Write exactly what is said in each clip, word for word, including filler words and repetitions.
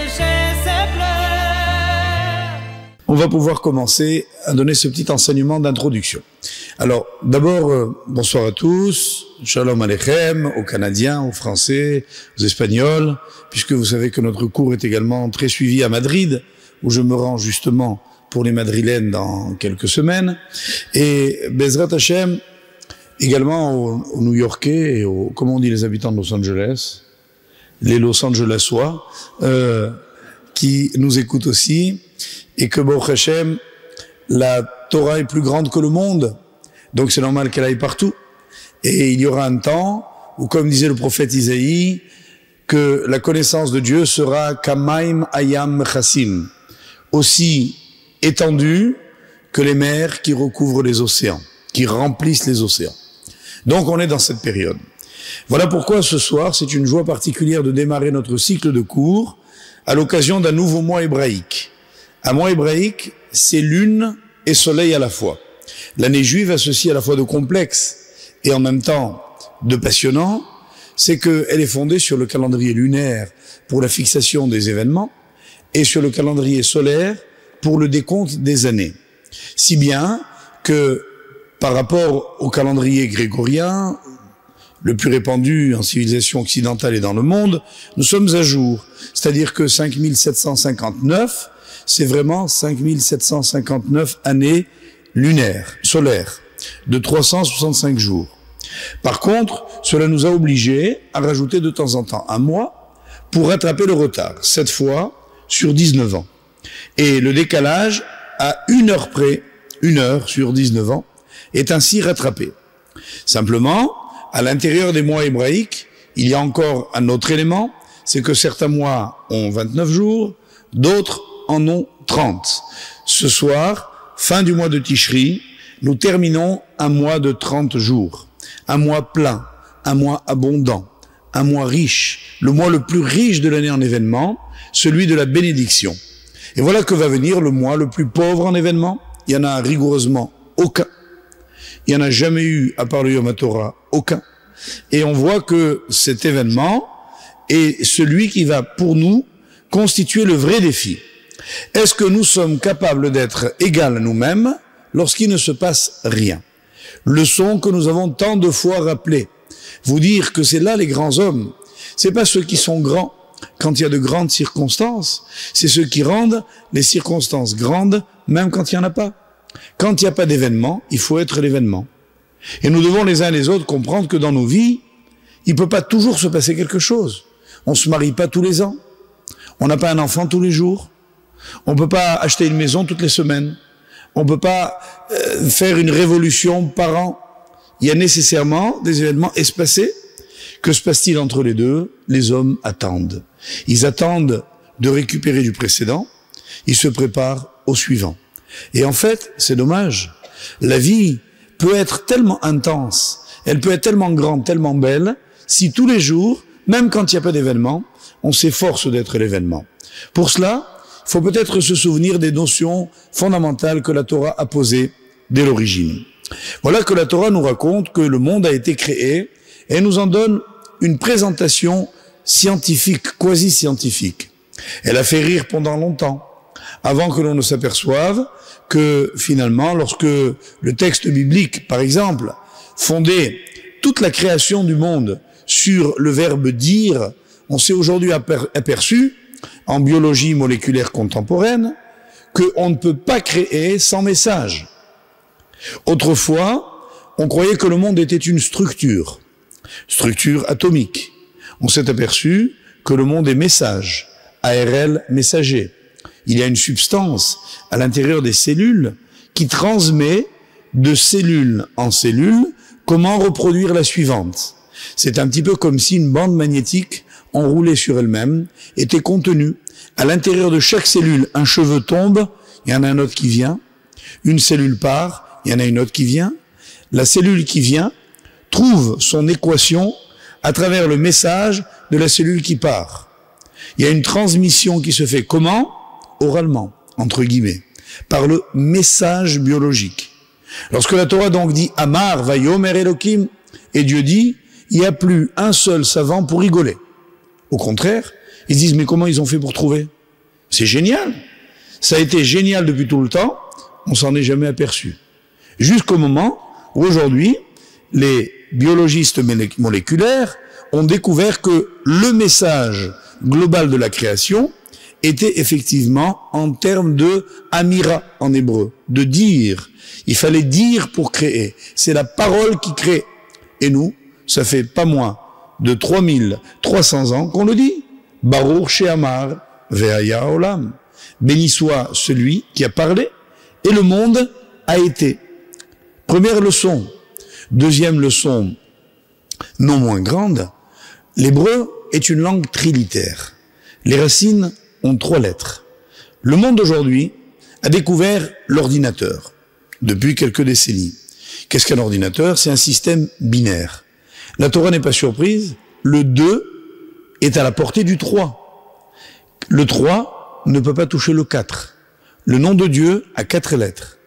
sécher ses pleurs. On va pouvoir commencer à donner ce petit enseignement d'introduction. Alors, d'abord, euh, bonsoir à tous, shalom aleichem, aux Canadiens, aux Français, aux Espagnols, puisque vous savez que notre cours est également très suivi à Madrid, où je me rends justement pour les Madrilènes dans quelques semaines, et Bezrat Hashem, également aux, aux New-Yorkais et aux, comment on dit les habitants de Los Angeles, les Los Angelesois, euh, qui nous écoutent aussi, et que Baruch Hashem, la Torah est plus grande que le monde, donc c'est normal qu'elle aille partout. Et il y aura un temps où, comme disait le prophète Isaïe, que la connaissance de Dieu sera kamaim ayam chassim, aussi étendue que les mers qui recouvrent les océans, qui remplissent les océans. Donc on est dans cette période. Voilà pourquoi ce soir, c'est une joie particulière de démarrer notre cycle de cours à l'occasion d'un nouveau mois hébraïque. Un mois hébraïque, c'est lune et soleil à la fois. L'année juive a ceci à la fois de complexe et en même temps de passionnant, c'est qu'elle est fondée sur le calendrier lunaire pour la fixation des événements et sur le calendrier solaire pour le décompte des années. Si bien que par rapport au calendrier grégorien, le plus répandu en civilisation occidentale et dans le monde, nous sommes à jour. C'est-à-dire que cinq mille sept cent cinquante-neuf, c'est vraiment cinq mille sept cent cinquante-neuf années lunaires, solaires, de trois cent soixante-cinq jours. Par contre, cela nous a obligés à rajouter de temps en temps un mois pour rattraper le retard, cette fois sur dix-neuf ans. Et le décalage, à une heure près, une heure sur dix-neuf ans, est ainsi rattrapé. Simplement, à l'intérieur des mois hébraïques, il y a encore un autre élément, c'est que certains mois ont vingt-neuf jours, d'autres en ont trente. Ce soir, fin du mois de Tishri, nous terminons un mois de trente jours. Un mois plein, un mois abondant, un mois riche, le mois le plus riche de l'année en événements, celui de la bénédiction. Et voilà que va venir le mois le plus pauvre en événements. Il y en a rigoureusement aucun. Il n'y en a jamais eu, à part le Yom HaTorah, aucun. Et on voit que cet événement est celui qui va, pour nous, constituer le vrai défi. Est-ce que nous sommes capables d'être égaux à nous-mêmes lorsqu'il ne se passe rien? Leçon que nous avons tant de fois rappelée. Vous dire que c'est là les grands hommes. C'est pas ceux qui sont grands quand il y a de grandes circonstances. C'est ceux qui rendent les circonstances grandes, même quand il n'y en a pas. Quand il n'y a pas d'événement, il faut être l'événement. Et nous devons les uns et les autres comprendre que dans nos vies, il ne peut pas toujours se passer quelque chose. On ne se marie pas tous les ans. On n'a pas un enfant tous les jours. On ne peut pas acheter une maison toutes les semaines. On ne peut pas euh, faire une révolution par an. Il y a nécessairement des événements espacés. Que se passe-t-il entre les deux? Les hommes attendent. Ils attendent de récupérer du précédent. Ils se préparent au suivant. Et en fait, c'est dommage. La vie peut être tellement intense, elle peut être tellement grande, tellement belle, si tous les jours, même quand il n'y a pas d'événement, on s'efforce d'être l'événement. Pour cela, il faut peut-être se souvenir des notions fondamentales que la Torah a posées dès l'origine. Voilà que la Torah nous raconte que le monde a été créé et nous en donne une présentation scientifique, quasi-scientifique. Elle a fait rire pendant longtemps, avant que l'on ne s'aperçoive que finalement, lorsque le texte biblique, par exemple, fondait toute la création du monde sur le verbe dire, on s'est aujourd'hui aperçu en biologie moléculaire contemporaine, qu'on ne peut pas créer sans message. Autrefois, on croyait que le monde était une structure, structure atomique. On s'est aperçu que le monde est message, A R L messager. Il y a une substance à l'intérieur des cellules qui transmet de cellule en cellule comment reproduire la suivante. C'est un petit peu comme si une bande magnétique enroulée sur elle-même était contenue. À l'intérieur de chaque cellule, un cheveu tombe, il y en a un autre qui vient. Une cellule part, il y en a une autre qui vient. La cellule qui vient trouve son équation à travers le message de la cellule qui part. Il y a une transmission qui se fait comment? Oralement, entre guillemets, par le message biologique. Lorsque la Torah donc dit « Amar vayomer Elokim » et Dieu dit « Il n'y a plus un seul savant pour rigoler ». Au contraire, ils disent « Mais comment ils ont fait pour trouver ?» C'est génial. Ça a été génial depuis tout le temps, on s'en est jamais aperçu. Jusqu'au moment où aujourd'hui, les biologistes moléculaires ont découvert que le message global de la création était effectivement en termes de amira en hébreu, de dire. Il fallait dire pour créer. C'est la parole qui crée. Et nous, ça fait pas moins de trois mille trois cents ans qu'on le dit. Baruch she'amar ve'haya olam. Béni soit celui qui a parlé et le monde a été. Première leçon. Deuxième leçon, non moins grande, l'hébreu est une langue trilitère. Les racines ont trois lettres. Le monde d'aujourd'hui a découvert l'ordinateur depuis quelques décennies. Qu'est-ce qu'un ordinateur? C'est un système binaire. La Torah n'est pas surprise, le deux est à la portée du trois. Le trois ne peut pas toucher le quatre. Le nom de Dieu a quatre lettres.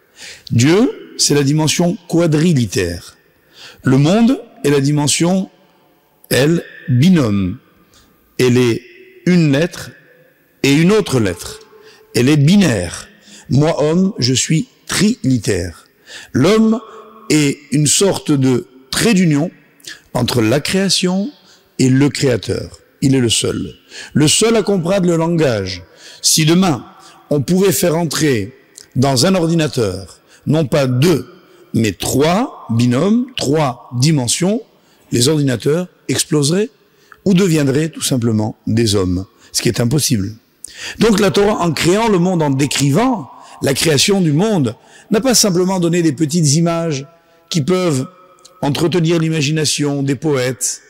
Dieu, c'est la dimension quadrilitère. Le monde est la dimension, elle, binôme. Elle est une lettre et une autre lettre. Elle est binaire. Moi, homme, je suis trilitère. L'homme est une sorte de trait d'union entre la création et le créateur. Il est le seul. Le seul à comprendre le langage. Si demain, on pouvait faire entrer dans un ordinateur, non pas deux, mais trois binômes, trois dimensions, les ordinateurs exploseraient ou deviendraient tout simplement des hommes, ce qui est impossible. Donc la Torah, en créant le monde, en décrivant la création du monde, n'a pas simplement donné des petites images qui peuvent entretenir l'imagination des poètes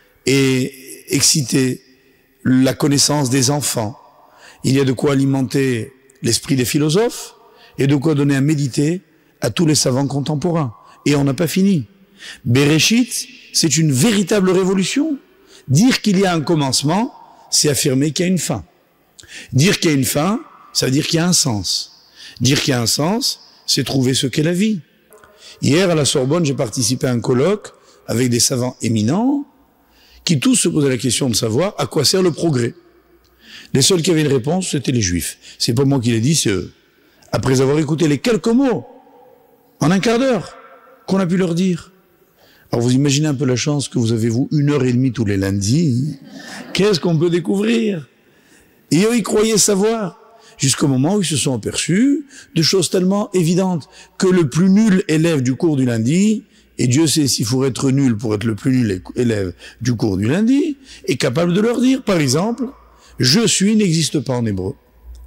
et exciter la connaissance des enfants. Il y a de quoi alimenter l'esprit des philosophes et de quoi donner à méditer à tous les savants contemporains. Et on n'a pas fini. Bereshit, c'est une véritable révolution. Dire qu'il y a un commencement, c'est affirmer qu'il y a une fin. Dire qu'il y a une fin, ça veut dire qu'il y a un sens. Dire qu'il y a un sens, c'est trouver ce qu'est la vie. Hier, à la Sorbonne, j'ai participé à un colloque avec des savants éminents qui tous se posaient la question de savoir à quoi sert le progrès. Les seuls qui avaient une réponse, c'était les Juifs. C'est pas moi qui l'ai dit, c'est eux. Après avoir écouté les quelques mots, en un quart d'heure, qu'on a pu leur dire. Alors vous imaginez un peu la chance que vous avez, vous, une heure et demie tous les lundis. Qu'est-ce qu'on peut découvrir? Et eux, ils croyaient savoir. Jusqu'au moment où ils se sont aperçus de choses tellement évidentes que le plus nul élève du cours du lundi, et Dieu sait s'il faut être nul pour être le plus nul élève du cours du lundi, est capable de leur dire, par exemple, « Je suis » n'existe pas en hébreu.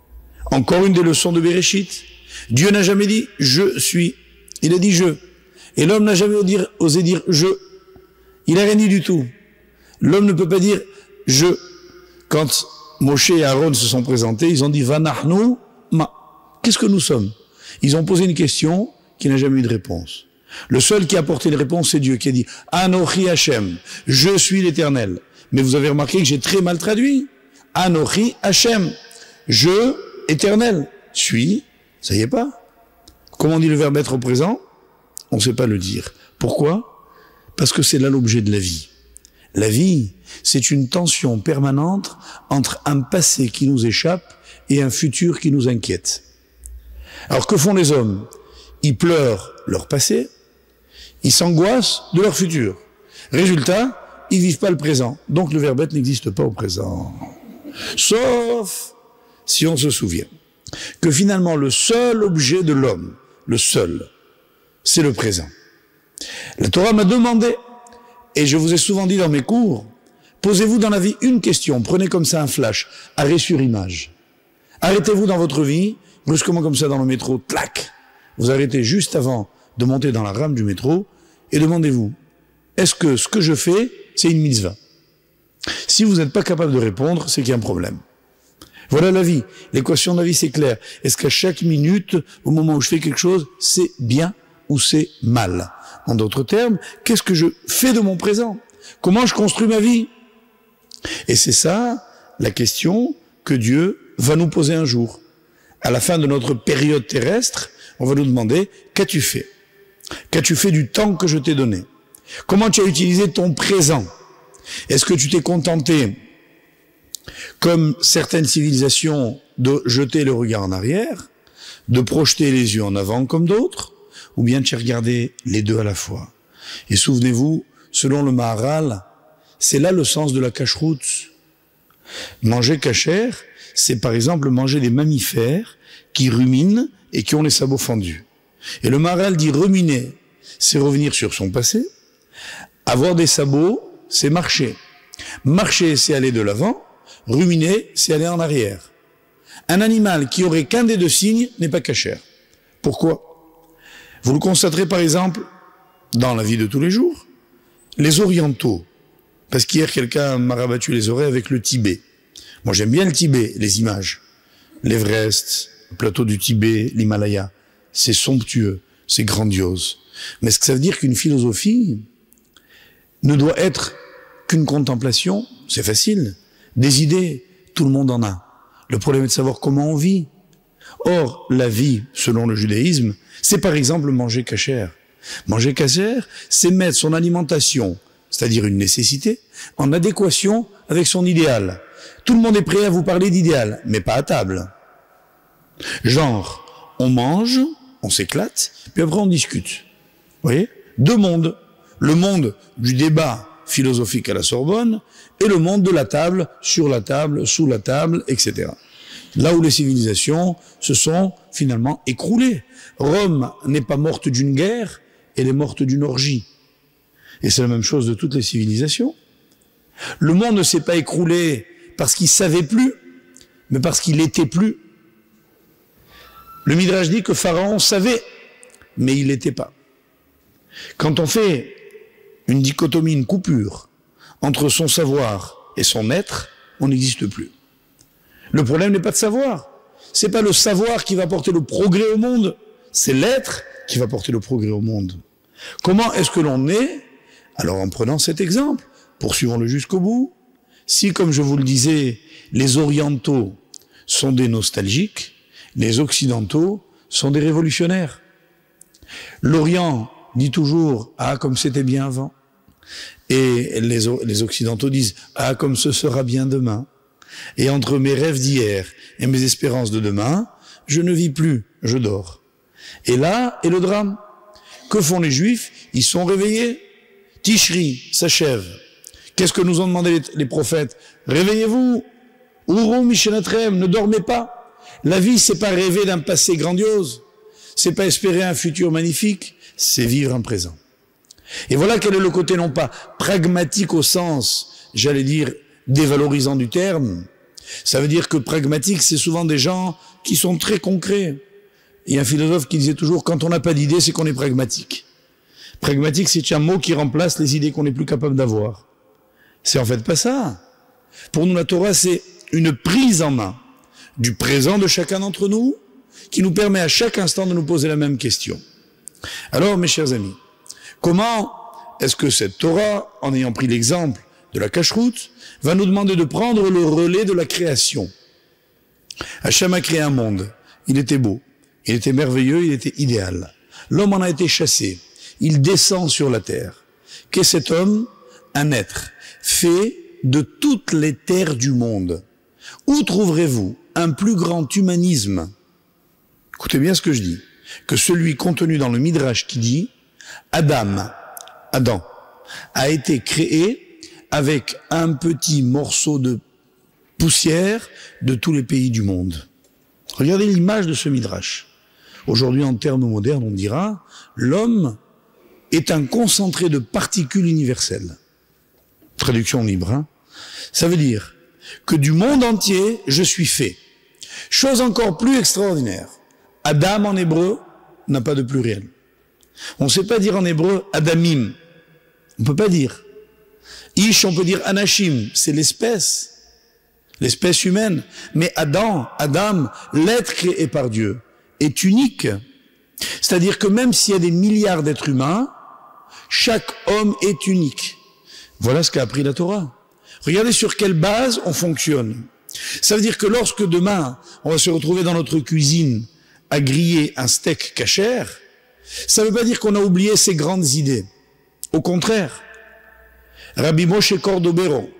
Encore une des leçons de Bereshit. Dieu n'a jamais dit « je suis ». Il a dit « je ». Et l'homme n'a jamais osé dire « je ». Il n'a rien dit du tout. L'homme ne peut pas dire « je ». Quand Moshe et Aaron se sont présentés, ils ont dit « Vanachnu ma ». Qu'est-ce que nous sommes? Ils ont posé une question qui n'a jamais eu de réponse. Le seul qui a apporté une réponse, c'est Dieu, qui a dit « Anochi Hashem », « Je suis l'Éternel ». Mais vous avez remarqué que j'ai très mal traduit. « Anochi Hashem », « Je, éternel », « suis », ça y est pas. Comment on dit le verbe être au présent? On ne sait pas le dire. Pourquoi? Parce que c'est là l'objet de la vie. La vie, c'est une tension permanente entre un passé qui nous échappe et un futur qui nous inquiète. Alors que font les hommes? Ils pleurent leur passé, ils s'angoissent de leur futur. Résultat, ils vivent pas le présent. Donc le verbe être n'existe pas au présent. Sauf si on se souvient que finalement le seul objet de l'homme, le seul, c'est le présent. La Torah m'a demandé, et je vous ai souvent dit dans mes cours, posez-vous dans la vie une question, prenez comme ça un flash, arrêt sur image. Arrêtez-vous dans votre vie, brusquement comme ça dans le métro, tlac, vous arrêtez juste avant de monter dans la rame du métro, et demandez-vous, est-ce que ce que je fais, c'est une mitzvah? Si vous n'êtes pas capable de répondre, c'est qu'il y a un problème. Voilà la vie. L'équation de la vie, c'est clair. Est-ce qu'à chaque minute, au moment où je fais quelque chose, c'est bien ou c'est mal? En d'autres termes, qu'est-ce que je fais de mon présent? Comment je construis ma vie? Et c'est ça, la question que Dieu va nous poser un jour. À la fin de notre période terrestre, on va nous demander, qu'as-tu fait? Qu'as-tu fait du temps que je t'ai donné? Comment tu as utilisé ton présent? Est-ce que tu t'es contenté Comme certaines civilisations, de jeter le regard en arrière, de projeter les yeux en avant comme d'autres, ou bien de regarder les deux à la fois. Et souvenez-vous, selon le Maharal, c'est là le sens de la cacheroute. Manger cachère, c'est par exemple manger des mammifères qui ruminent et qui ont les sabots fendus. Et le Maharal dit ruminer, c'est revenir sur son passé. Avoir des sabots, c'est marcher. Marcher, c'est aller de l'avant. Ruminer, c'est aller en arrière. Un animal qui aurait qu'un des deux signes n'est pas cachère. Pourquoi? Vous le constaterez par exemple dans la vie de tous les jours. Les orientaux, parce qu'hier quelqu'un m'a rabattu les oreilles avec le Tibet. Moi j'aime bien le Tibet, les images. L'Everest, le plateau du Tibet, l'Himalaya. C'est somptueux, c'est grandiose. Mais est-ce que ça veut dire qu'une philosophie ne doit être qu'une contemplation? C'est facile. Des idées, tout le monde en a. Le problème est de savoir comment on vit. Or, la vie, selon le judaïsme, c'est par exemple manger cachère. Manger cachère, c'est mettre son alimentation, c'est-à-dire une nécessité, en adéquation avec son idéal. Tout le monde est prêt à vous parler d'idéal, mais pas à table. Genre, on mange, on s'éclate, puis après on discute. Vous voyez? Deux mondes. Le monde du débat philosophique à la Sorbonne et le monde de la table, sur la table, sous la table, et cetera. Là où les civilisations se sont finalement écroulées. Rome n'est pas morte d'une guerre, elle est morte d'une orgie. Et c'est la même chose de toutes les civilisations. Le monde ne s'est pas écroulé parce qu'il savait plus, mais parce qu'il était plus. Le Midrash dit que Pharaon savait, mais il n'était pas. Quand on fait une dichotomie, une coupure entre son savoir et son être, on n'existe plus. Le problème n'est pas de savoir. C'est pas le savoir qui va porter le progrès au monde, c'est l'être qui va porter le progrès au monde. Comment est-ce que l'on est? Alors en prenant cet exemple, poursuivons-le jusqu'au bout. Si, comme je vous le disais, les orientaux sont des nostalgiques, les occidentaux sont des révolutionnaires. L'Orient dit toujours « Ah, comme c'était bien avant ». Et les, les occidentaux disent « Ah, comme ce sera bien demain ». Et entre mes rêves d'hier et mes espérances de demain, je ne vis plus, je dors. Et là est le drame. Que font les Juifs? Ils sont réveillés. Tishri s'achève. Qu'est-ce que nous ont demandé les, les prophètes? Réveillez-vous. Ourou Mishenatrem, ne dormez pas. La vie, c'est pas rêver d'un passé grandiose. C'est pas espérer un futur magnifique. C'est vivre un présent. Et voilà quel est le côté non pas pragmatique au sens, j'allais dire, dévalorisant du terme. Ça veut dire que pragmatique, c'est souvent des gens qui sont très concrets. Il y a un philosophe qui disait toujours, quand on n'a pas d'idée, c'est qu'on est pragmatique. Pragmatique, c'est un mot qui remplace les idées qu'on n'est plus capable d'avoir. C'est en fait pas ça. Pour nous, la Torah, c'est une prise en main du présent de chacun d'entre nous, qui nous permet à chaque instant de nous poser la même question. Alors, mes chers amis, comment est-ce que cette Torah, en ayant pris l'exemple de la cacheroute, va nous demander de prendre le relais de la création? Hachem a créé un monde. Il était beau, il était merveilleux, il était idéal. L'homme en a été chassé. Il descend sur la terre. Qu'est cet homme? Un être fait de toutes les terres du monde. Où trouverez-vous un plus grand humanisme? Écoutez bien ce que je dis. Que celui contenu dans le Midrash qui dit Adam, Adam, a été créé avec un petit morceau de poussière de tous les pays du monde. Regardez l'image de ce Midrash. Aujourd'hui, en termes modernes, on dira l'homme est un concentré de particules universelles. Traduction libre, hein. Ça veut dire que du monde entier, je suis fait. Chose encore plus extraordinaire. Adam en hébreu n'a pas de pluriel. On ne sait pas dire en hébreu Adamim. On ne peut pas dire. Ish, on peut dire Anashim. C'est l'espèce. L'espèce humaine. Mais Adam, Adam, l'être créé par Dieu, est unique. C'est-à-dire que même s'il y a des milliards d'êtres humains, chaque homme est unique. Voilà ce qu'a appris la Torah. Regardez sur quelle base on fonctionne. Ça veut dire que lorsque demain, on va se retrouver dans notre cuisine à griller un steak cachère, ça ne veut pas dire qu'on a oublié ses grandes idées. Au contraire, Rabbi Moshe Cordovero,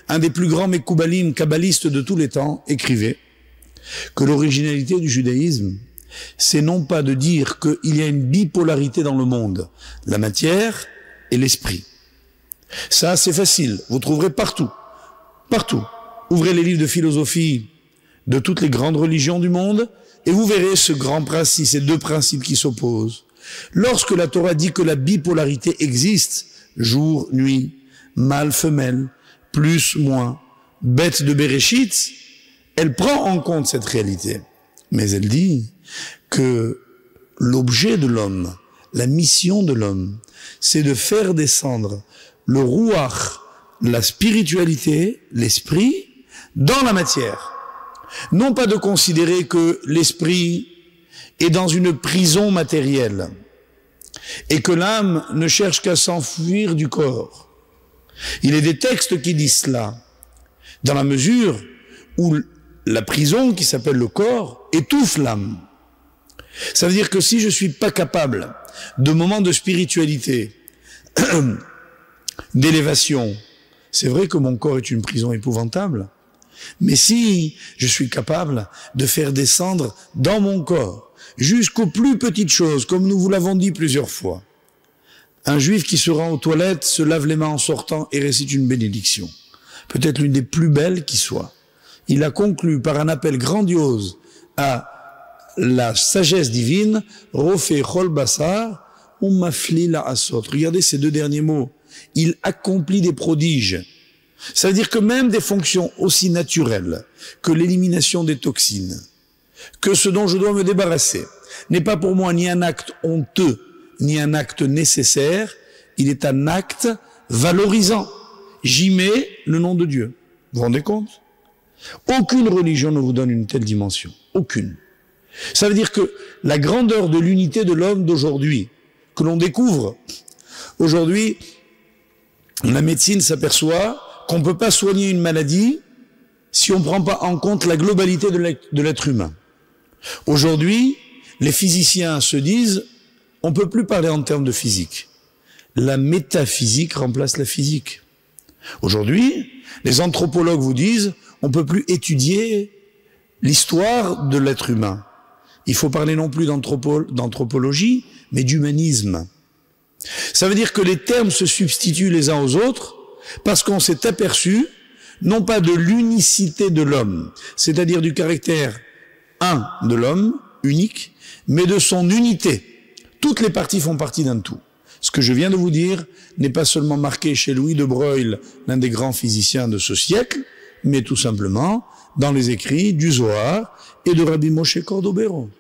un des plus grands Mekoubalim, kabbalistes de tous les temps, écrivait que l'originalité du judaïsme, c'est non pas de dire qu'il y a une bipolarité dans le monde, la matière et l'esprit. Ça, c'est facile, vous trouverez partout, partout. Ouvrez les livres de philosophie de toutes les grandes religions du monde, et vous verrez ce grand principe, ces deux principes qui s'opposent. Lorsque la Torah dit que la bipolarité existe, jour, nuit, mâle, femelle, plus, moins, bête de Bereshit, elle prend en compte cette réalité. Mais elle dit que l'objet de l'homme, la mission de l'homme, c'est de faire descendre le ruach, la spiritualité, l'esprit, dans la matière. Non pas de considérer que l'esprit est dans une prison matérielle et que l'âme ne cherche qu'à s'enfuir du corps. Il y a des textes qui disent cela, dans la mesure où la prison qui s'appelle le corps étouffe l'âme. Ça veut dire que si je suis pas capable de moments de spiritualité, d'élévation, c'est vrai que mon corps est une prison épouvantable, mais si je suis capable de faire descendre dans mon corps, jusqu'aux plus petites choses, comme nous vous l'avons dit plusieurs fois, un juif qui se rend aux toilettes, se lave les mains en sortant et récite une bénédiction, peut-être l'une des plus belles qui soit. Il a conclu par un appel grandiose à la sagesse divine, « Rofé chol basar, umafli la asot ». Regardez ces deux derniers mots. Il accomplit des prodiges. Ça veut dire que même des fonctions aussi naturelles que l'élimination des toxines, que ce dont je dois me débarrasser, n'est pas pour moi ni un acte honteux, ni un acte nécessaire, il est un acte valorisant. J'y mets le nom de Dieu. Vous vous rendez compte? Aucune religion ne vous donne une telle dimension. Aucune. Ça veut dire que la grandeur de l'unité de l'homme d'aujourd'hui, que l'on découvre, aujourd'hui, la médecine s'aperçoit qu'on ne peut pas soigner une maladie si on ne prend pas en compte la globalité de l'être humain. Aujourd'hui, les physiciens se disent, on ne peut plus parler en termes de physique. La métaphysique remplace la physique. Aujourd'hui, les anthropologues vous disent, on ne peut plus étudier l'histoire de l'être humain. Il faut parler non plus d'anthropologie, mais d'humanisme. Ça veut dire que les termes se substituent les uns aux autres parce qu'on s'est aperçu, non pas de l'unicité de l'homme, c'est-à-dire du caractère un de l'homme, unique, mais de son unité. Toutes les parties font partie d'un tout. Ce que je viens de vous dire n'est pas seulement marqué chez Louis de Broglie, l'un des grands physiciens de ce siècle, mais tout simplement dans les écrits du Zohar et de Rabbi Moshe Cordovero.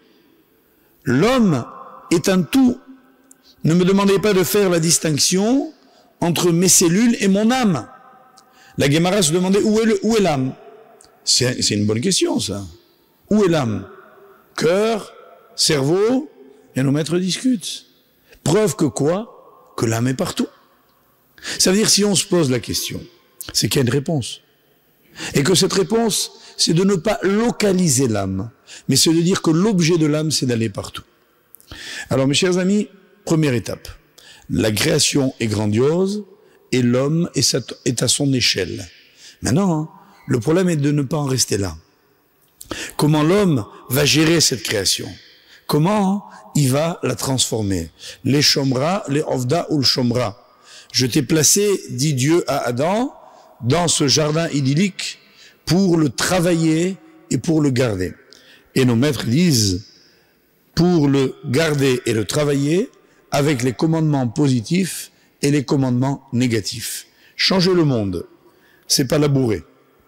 L'homme est un tout. Ne me demandez pas de faire la distinction entre mes cellules et mon âme. La Guémara se demandait où est le, où est l'âme. C'est, c'est une bonne question, ça. Où est l'âme? Cœur, cerveau, et nos maîtres discutent. Preuve que quoi? Que l'âme est partout. Ça veut dire, si on se pose la question, c'est qu'il y a une réponse. Et que cette réponse, c'est de ne pas localiser l'âme, mais c'est de dire que l'objet de l'âme, c'est d'aller partout. Alors, mes chers amis, première étape. La création est grandiose et l'homme est à son échelle. Maintenant, le problème est de ne pas en rester là. Comment l'homme va gérer cette création? Comment il va la transformer? Les chomra, les ovda ou le chomra. Je t'ai placé, dit Dieu à Adam, dans ce jardin idyllique pour le travailler et pour le garder. Et nos maîtres disent, pour le garder et le travailler, avec les commandements positifs et les commandements négatifs. Changer le monde, c'est pas labourer.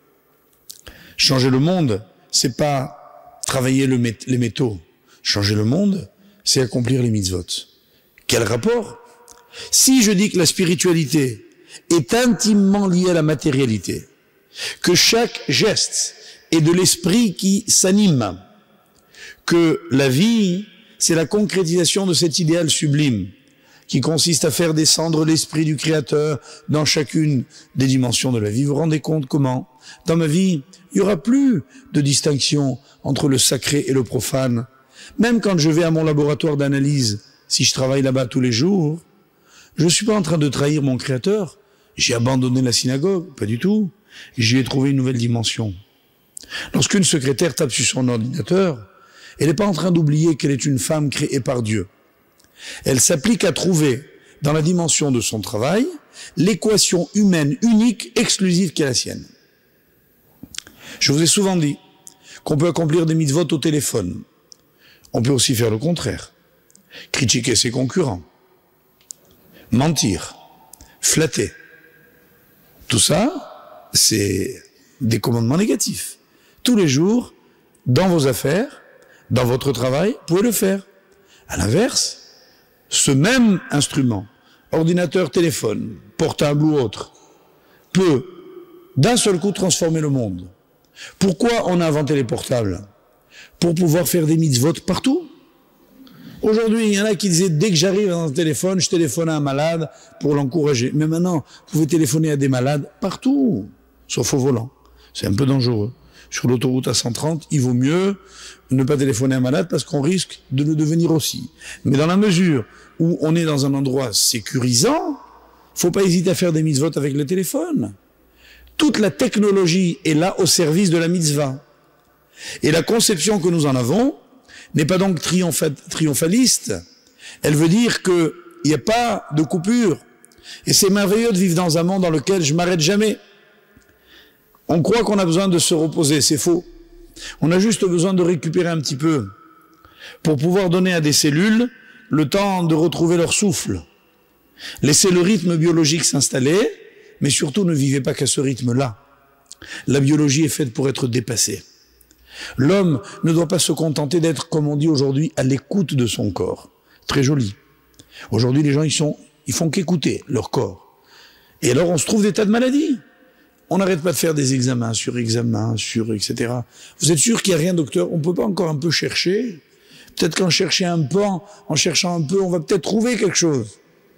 Changer le monde, c'est pas travailler le mét- les métaux. Changer le monde, c'est accomplir les mitzvot. Quel rapport? Si je dis que la spiritualité est intimement liée à la matérialité, que chaque geste est de l'esprit qui s'anime, que la vie, c'est la concrétisation de cet idéal sublime qui consiste à faire descendre l'esprit du Créateur dans chacune des dimensions de la vie. Vous vous rendez compte comment? Dans ma vie, il n'y aura plus de distinction entre le sacré et le profane. Même quand je vais à mon laboratoire d'analyse, si je travaille là-bas tous les jours, je ne suis pas en train de trahir mon Créateur. J'ai abandonné la synagogue, pas du tout. j'y ai trouvé une nouvelle dimension. Lorsqu'une secrétaire tape sur son ordinateur, elle n'est pas en train d'oublier qu'elle est une femme créée par Dieu. Elle s'applique à trouver, dans la dimension de son travail, l'équation humaine unique, exclusive qui est la sienne. Je vous ai souvent dit qu'on peut accomplir des mitzvot au téléphone. On peut aussi faire le contraire. Critiquer ses concurrents. Mentir. Flatter. Tout ça, c'est des commandements négatifs. Tous les jours, dans vos affaires, dans votre travail, vous pouvez le faire. À l'inverse, ce même instrument, ordinateur, téléphone, portable ou autre, peut d'un seul coup transformer le monde. Pourquoi on a inventé les portables? Pour pouvoir faire des mitzvot partout. Aujourd'hui, il y en a qui disaient, dès que j'arrive dans un téléphone, je téléphone à un malade pour l'encourager. Mais maintenant, vous pouvez téléphoner à des malades partout, sauf au volant. C'est un peu dangereux. Sur l'autoroute à cent trente, il vaut mieux ne pas téléphoner à un malade parce qu'on risque de le devenir aussi. Mais dans la mesure où on est dans un endroit sécurisant, faut pas hésiter à faire des mitzvot avec le téléphone. Toute la technologie est là au service de la mitzvah. Et la conception que nous en avons n'est pas donc triomphaliste. Elle veut dire qu'il n'y a pas de coupure. Et c'est merveilleux de vivre dans un monde dans lequel je m'arrête jamais. On croit qu'on a besoin de se reposer, c'est faux. On a juste besoin de récupérer un petit peu pour pouvoir donner à des cellules le temps de retrouver leur souffle. Laissez le rythme biologique s'installer, mais surtout ne vivez pas qu'à ce rythme-là. La biologie est faite pour être dépassée. L'homme ne doit pas se contenter d'être, comme on dit aujourd'hui, à l'écoute de son corps. Très joli. Aujourd'hui, les gens, ils sont, ils font qu'écouter leur corps. Et alors, on se trouve des tas de maladies. On n'arrête pas de faire des examens sur examens, sur et cetera. Vous êtes sûr qu'il n'y a rien, docteur? On ne peut pas encore un peu chercher? Peut-être qu'en cherchant un peu, en cherchant un peu, on va peut-être trouver quelque chose.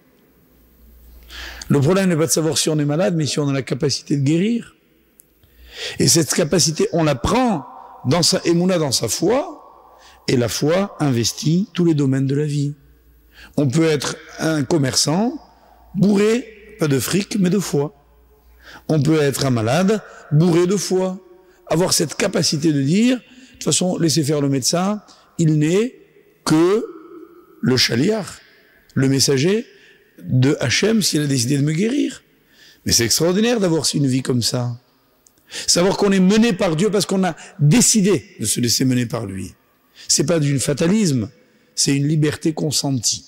Le problème n'est pas de savoir si on est malade, mais si on a la capacité de guérir. Et cette capacité, on la prend dans sa émouna, dans sa foi, et la foi investit tous les domaines de la vie. On peut être un commerçant, bourré, pas de fric, mais de foi. On peut être un malade, bourré de foi. Avoir cette capacité de dire, de toute façon, laissez faire le médecin, il n'est que le chaliar, le messager de Hachem s'il a décidé de me guérir. Mais c'est extraordinaire d'avoir une vie comme ça. Savoir qu'on est mené par Dieu parce qu'on a décidé de se laisser mener par lui. C'est pas du fatalisme, c'est une liberté consentie.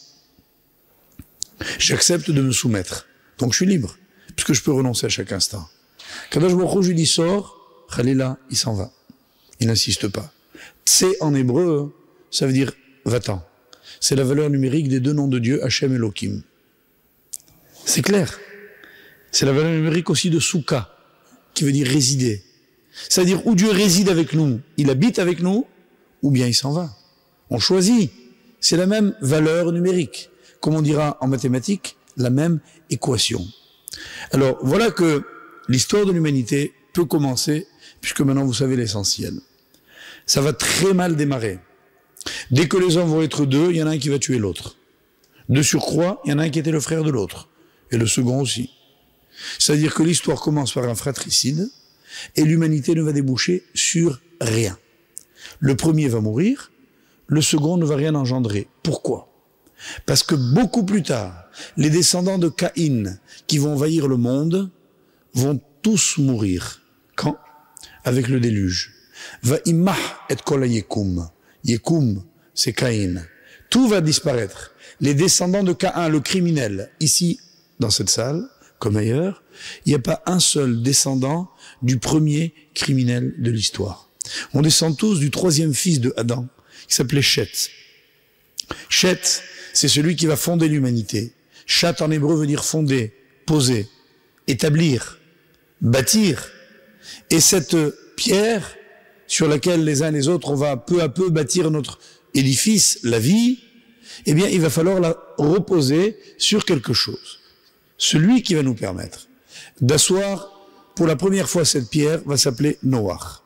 J'accepte de me soumettre, donc je suis libre, puisque je peux renoncer à chaque instant. Quand je me retrouve, je lui dis sors, Khalila, il s'en va. Il n'insiste pas. Tsé en hébreu, ça veut dire va-t'en. C'est la valeur numérique des deux noms de Dieu, Hachem et Elohim. C'est clair. C'est la valeur numérique aussi de Souka, qui veut dire résider. C'est-à-dire où Dieu réside avec nous, il habite avec nous, ou bien il s'en va. On choisit. C'est la même valeur numérique. Comme on dira en mathématiques, la même équation. Alors voilà que l'histoire de l'humanité peut commencer, puisque maintenant vous savez l'essentiel. Ça va très mal démarrer. Dès que les hommes vont être deux, il y en a un qui va tuer l'autre. De surcroît, il y en a un qui était le frère de l'autre. Et le second aussi. C'est-à-dire que l'histoire commence par un fratricide, et l'humanité ne va déboucher sur rien. Le premier va mourir, le second ne va rien engendrer. Pourquoi? Parce que beaucoup plus tard, les descendants de Caïn, qui vont envahir le monde, vont tous mourir. Quand? Avec le déluge. Va imah et kol yekum. Yekum, c'est Caïn. Tout va disparaître. Les descendants de Caïn, le criminel, ici, dans cette salle, comme ailleurs, il n'y a pas un seul descendant du premier criminel de l'histoire. On descend tous du troisième fils de Adam, qui s'appelait Chet. Chet, c'est celui qui va fonder l'humanité. Chat en hébreu veut dire fonder, poser, établir, bâtir. Et cette pierre sur laquelle les uns et les autres on va peu à peu bâtir notre édifice, la vie, eh bien il va falloir la reposer sur quelque chose. Celui qui va nous permettre d'asseoir pour la première fois cette pierre va s'appeler Noach.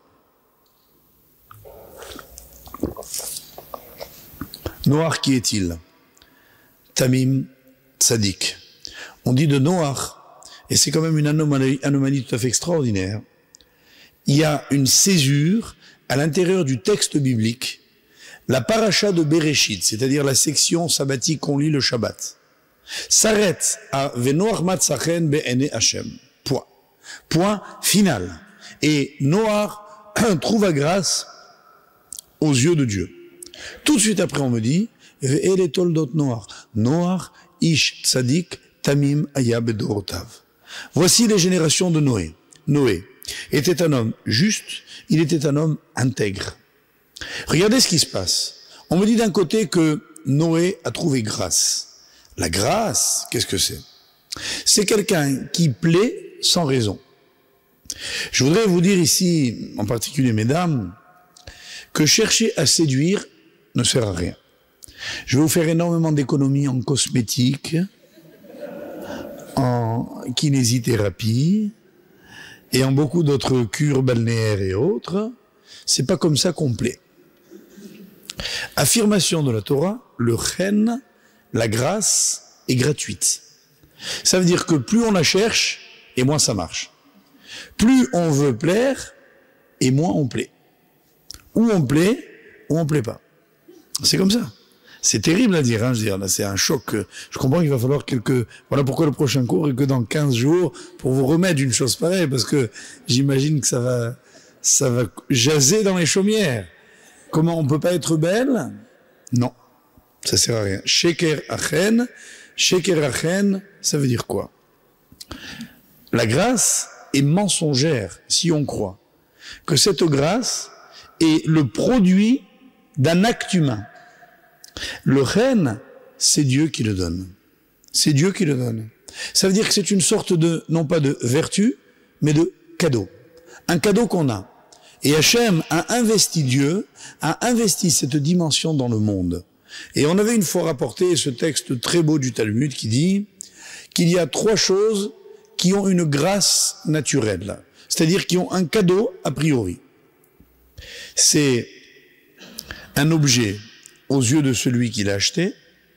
Noach, qui est-il? Tamim Tzadik. On dit de Noach, et c'est quand même une anomalie, anomalie tout à fait extraordinaire, il y a une césure à l'intérieur du texte biblique, la paracha de Bereshit, c'est-à-dire la section sabbatique qu'on lit le Shabbat, s'arrête à Venoach matzachen be'ene Hashem. Point. Point final. Et Noar trouve à grâce aux yeux de Dieu. Tout de suite après, on me dit, Ve'ele toldot Noar. Noar ish tzadik tamim aya bedorotav. Voici les générations de Noé. Noé était un homme juste, il était un homme intègre. Regardez ce qui se passe. On me dit d'un côté que Noé a trouvé grâce. La grâce, qu'est-ce que c'est? C'est quelqu'un qui plaît sans raison. Je voudrais vous dire ici, en particulier mesdames, que chercher à séduire ne sert à rien. Je vais vous faire énormément d'économies en cosmétiques, en kinésithérapie et en beaucoup d'autres cures balnéaires et autres. C'est pas comme ça qu'on plaît. Affirmation de la Torah, le chen, la grâce est gratuite. Ça veut dire que plus on la cherche, et moins ça marche. Plus on veut plaire, et moins on plaît. Ou on plaît, ou on plaît pas. C'est comme ça. C'est terrible à dire, hein, je veux dire, là, c'est un choc. Je comprends qu'il va falloir quelques, voilà pourquoi le prochain cours est que dans quinze jours, pour vous remettre une chose pareille, parce que j'imagine que ça va, ça va jaser dans les chaumières. Comment on peut pas être belle? Non. Ça sert à rien. Sheker achen, sheker achen, ça veut dire quoi? La grâce est mensongère, si on croit que cette grâce est le produit d'un acte humain. Le chen, c'est Dieu qui le donne. C'est Dieu qui le donne. Ça veut dire que c'est une sorte de, non pas de vertu, mais de cadeau. Un cadeau qu'on a. Et Hachem a investi Dieu, a investi cette dimension dans le monde. Et on avait une fois rapporté ce texte très beau du Talmud qui dit qu'il y a trois choses qui ont une grâce naturelle, c'est-à-dire qui ont un cadeau a priori. C'est un objet aux yeux de celui qui l'a acheté,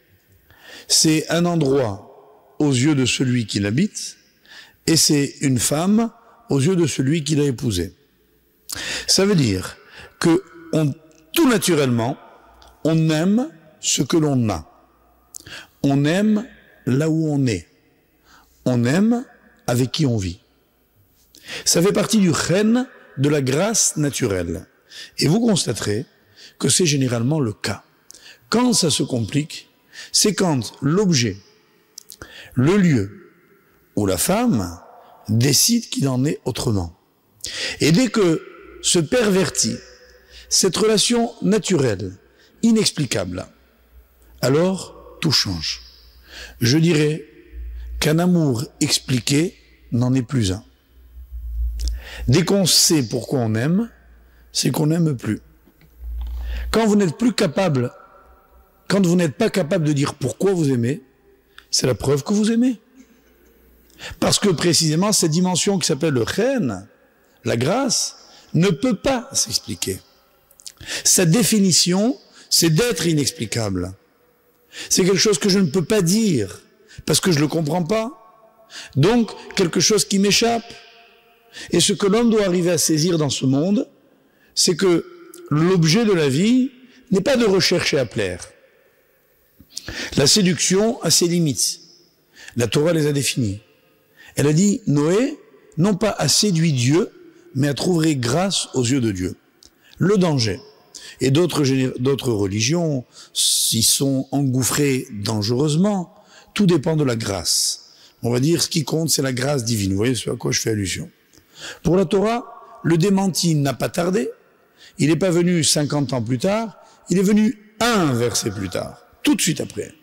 c'est un endroit aux yeux de celui qui l'habite, et c'est une femme aux yeux de celui qui l'a épousée. Ça veut dire que on, tout naturellement, on aime ce que l'on a. On aime là où on est. On aime avec qui on vit. Ça fait partie du chen, de la grâce naturelle. Et vous constaterez que c'est généralement le cas. Quand ça se complique, c'est quand l'objet, le lieu ou la femme décide qu'il en est autrement. Et dès que se pervertit cette relation naturelle, inexplicable, alors tout change. Je dirais qu'un amour expliqué n'en est plus un. Dès qu'on sait pourquoi on aime, c'est qu'on n'aime plus. Quand vous n'êtes plus capable, quand vous n'êtes pas capable de dire pourquoi vous aimez, c'est la preuve que vous aimez. Parce que précisément cette dimension qui s'appelle le chen, la grâce, ne peut pas s'expliquer. Sa définition, c'est d'être inexplicable. C'est quelque chose que je ne peux pas dire, parce que je ne le comprends pas. Donc, quelque chose qui m'échappe. Et ce que l'homme doit arriver à saisir dans ce monde, c'est que l'objet de la vie n'est pas de rechercher à plaire. La séduction a ses limites. La Torah les a définies. Elle a dit, Noé, non pas a séduit Dieu, mais a trouvé grâce aux yeux de Dieu. Le danger. Et d'autres d'autres religions s'y sont engouffrées dangereusement. Tout dépend de la grâce. On va dire, ce qui compte, c'est la grâce divine. Vous voyez ce à quoi je fais allusion. Pour la Torah, le démenti n'a pas tardé. Il n'est pas venu cinquante ans plus tard. Il est venu un verset plus tard. Tout de suite après.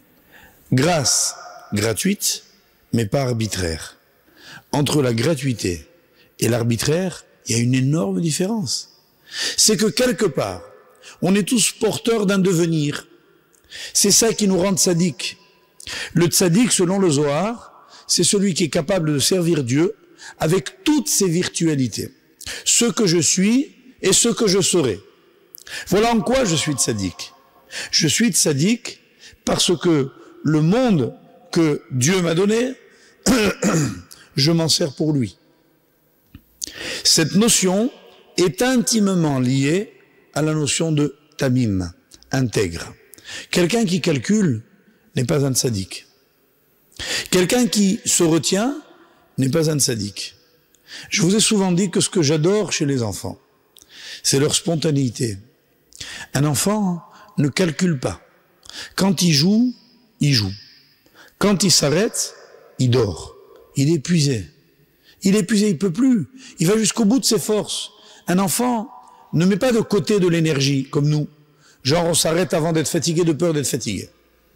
Grâce gratuite, mais pas arbitraire. Entre la gratuité et l'arbitraire, il y a une énorme différence. C'est que quelque part, on est tous porteurs d'un devenir. C'est ça qui nous rend tzaddik. Le tzaddik, selon le Zohar, c'est celui qui est capable de servir Dieu avec toutes ses virtualités. Ce que je suis et ce que je serai. Voilà en quoi je suis tzaddik. Je suis tzaddik parce que le monde que Dieu m'a donné, je m'en sers pour lui. Cette notion est intimement liée à la notion de tamim, intègre. Quelqu'un qui calcule n'est pas un tzaddik. Quelqu'un qui se retient n'est pas un tzaddik. Je vous ai souvent dit que ce que j'adore chez les enfants, c'est leur spontanéité. Un enfant ne calcule pas. Quand il joue, il joue. Quand il s'arrête, il dort. Il est épuisé. Il est épuisé, il peut plus. Il va jusqu'au bout de ses forces. Un enfant ne met pas de côté de l'énergie, comme nous. Genre, on s'arrête avant d'être fatigué, de peur d'être fatigué.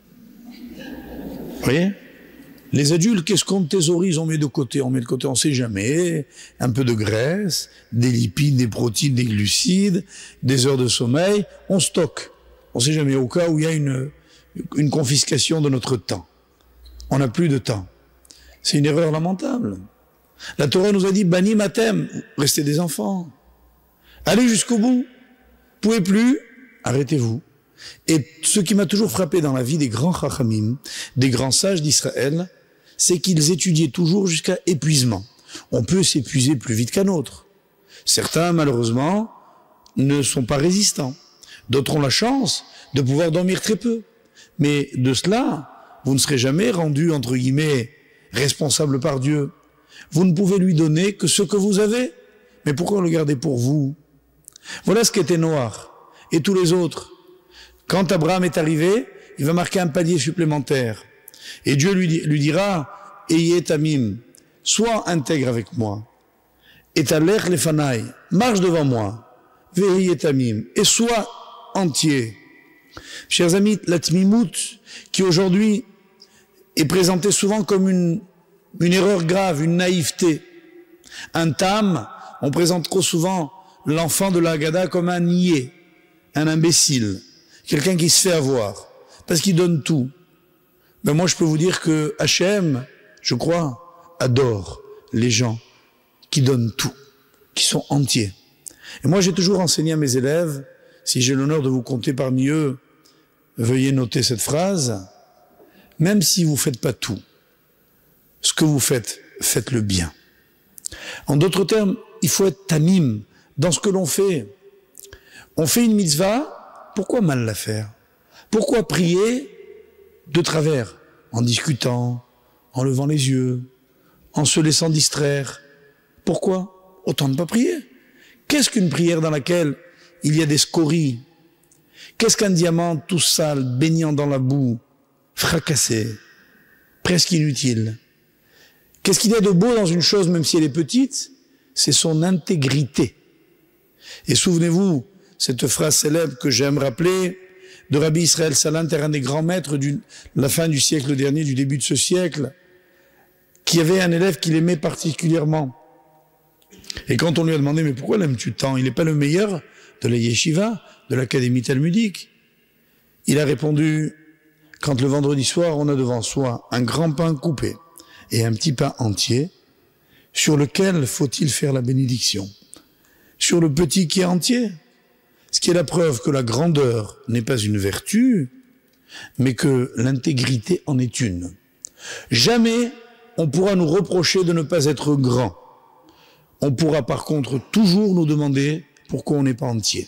Vous voyez? Les adultes, qu'est-ce qu'on thésaurise? On met de côté, on met de côté, on sait jamais. Un peu de graisse, des lipides, des protéines, des glucides, des heures de sommeil. On stocke. On sait jamais, au cas où il y a une, une confiscation de notre temps. On n'a plus de temps. C'est une erreur lamentable. La Torah nous a dit, Bani Matem, restez des enfants. Allez jusqu'au bout. Vous pouvez plus, arrêtez-vous. Et ce qui m'a toujours frappé dans la vie des grands chachamim, des grands sages d'Israël, c'est qu'ils étudiaient toujours jusqu'à épuisement. On peut s'épuiser plus vite qu'un autre. Certains, malheureusement, ne sont pas résistants. D'autres ont la chance de pouvoir dormir très peu. Mais de cela, vous ne serez jamais rendu, entre guillemets, responsable par Dieu. Vous ne pouvez lui donner que ce que vous avez. Mais pourquoi le garder pour vous? Voilà ce qu'était Noach et tous les autres. Quand Abraham est arrivé, il va marquer un palier supplémentaire. Et Dieu lui, lui dira, Ayez tamim, sois intègre avec moi. Et talech lefanaï, marche devant moi. Veillez tamim, et sois entier. Chers amis, la tmimout, qui aujourd'hui est présentée souvent comme une, une erreur grave, une naïveté. Un tam, on présente trop souvent l'enfant de la Haggadah comme un niais, un imbécile. Quelqu'un qui se fait avoir, parce qu'il donne tout. Ben moi, je peux vous dire que Hachem, je crois, adore les gens qui donnent tout, qui sont entiers. Et moi, j'ai toujours enseigné à mes élèves, si j'ai l'honneur de vous compter parmi eux, veuillez noter cette phrase, même si vous ne faites pas tout, ce que vous faites, faites-le bien. En d'autres termes, il faut être tamim dans ce que l'on fait. On fait une mitzvah, pourquoi mal la faire? Pourquoi prier de travers, en discutant, en levant les yeux, en se laissant distraire? Pourquoi? Autant ne pas prier. Qu'est-ce qu'une prière dans laquelle il y a des scories? Qu'est-ce qu'un diamant tout sale, baignant dans la boue, fracassé, presque inutile? Qu'est-ce qu'il y a de beau dans une chose, même si elle est petite? C'est son intégrité. Et souvenez-vous, cette phrase célèbre que j'aime rappeler, de Rabbi Israël Salanter, un des grands maîtres de la fin du siècle dernier, du début de ce siècle, qui avait un élève qu'il aimait particulièrement. Et quand on lui a demandé, mais pourquoi l'aimes-tu tant? Il n'est pas le meilleur de la yeshiva, de l'académie talmudique. Il a répondu, quand le vendredi soir, on a devant soi un grand pain coupé et un petit pain entier, sur lequel faut-il faire la bénédiction? Sur le petit qui est entier? Ce qui est la preuve que la grandeur n'est pas une vertu, mais que l'intégrité en est une. Jamais on pourra nous reprocher de ne pas être grand. On pourra par contre toujours nous demander pourquoi on n'est pas entier.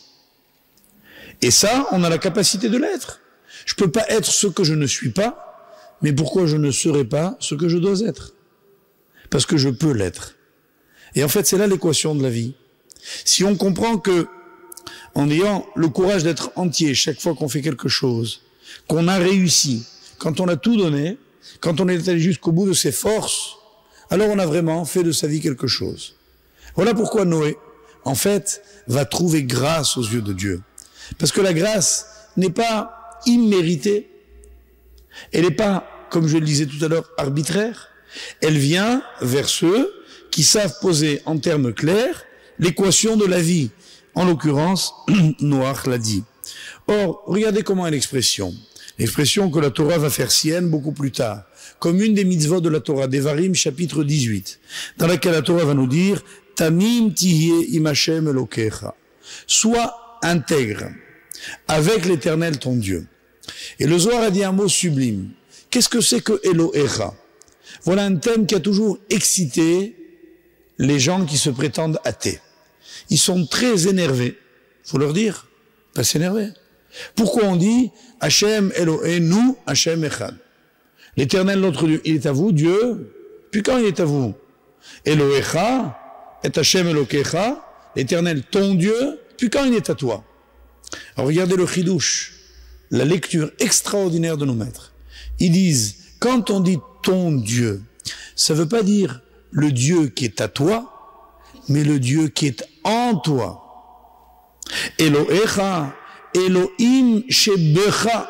Et ça, on a la capacité de l'être. Je ne peux pas être ce que je ne suis pas, mais pourquoi je ne serai pas ce que je dois être? Parce que je peux l'être. Et en fait, c'est là l'équation de la vie. Si on comprend que, en ayant le courage d'être entier chaque fois qu'on fait quelque chose, qu'on a réussi, quand on a tout donné, quand on est allé jusqu'au bout de ses forces, alors on a vraiment fait de sa vie quelque chose. Voilà pourquoi Noé, en fait, va trouver grâce aux yeux de Dieu. Parce que la grâce n'est pas imméritée, elle n'est pas, comme je le disais tout à l'heure, arbitraire, elle vient vers ceux qui savent poser en termes clairs l'équation de la vie. En l'occurrence, Noach l'a dit. Or, regardez comment est l'expression. L'expression que la Torah va faire sienne beaucoup plus tard, comme une des mitzvot de la Torah, Devarim, chapitre dix-huit, dans laquelle la Torah va nous dire « Tamim tihye im Hashem Elokecha » « Sois intègre avec l'Éternel ton Dieu ». Et le Zohar a dit un mot sublime. Qu'est-ce que c'est que Elohecha? Voilà un thème qui a toujours excité les gens qui se prétendent athées. Ils sont très énervés. Faut leur dire, pas s'énerver. Pourquoi on dit Hachem Eloheinu, Hachem Echad? L'Éternel, notre Dieu, il est à vous, Dieu. Puis quand il est à vous? Elohecha et Hachem Elokecha, l'Éternel, ton Dieu. Puis quand il est à toi? Alors regardez le chidouche, la lecture extraordinaire de nos maîtres. Ils disent, quand on dit ton Dieu, ça ne veut pas dire le Dieu qui est à toi, mais le Dieu qui est en toi. Elohecha, Elohim shebecha,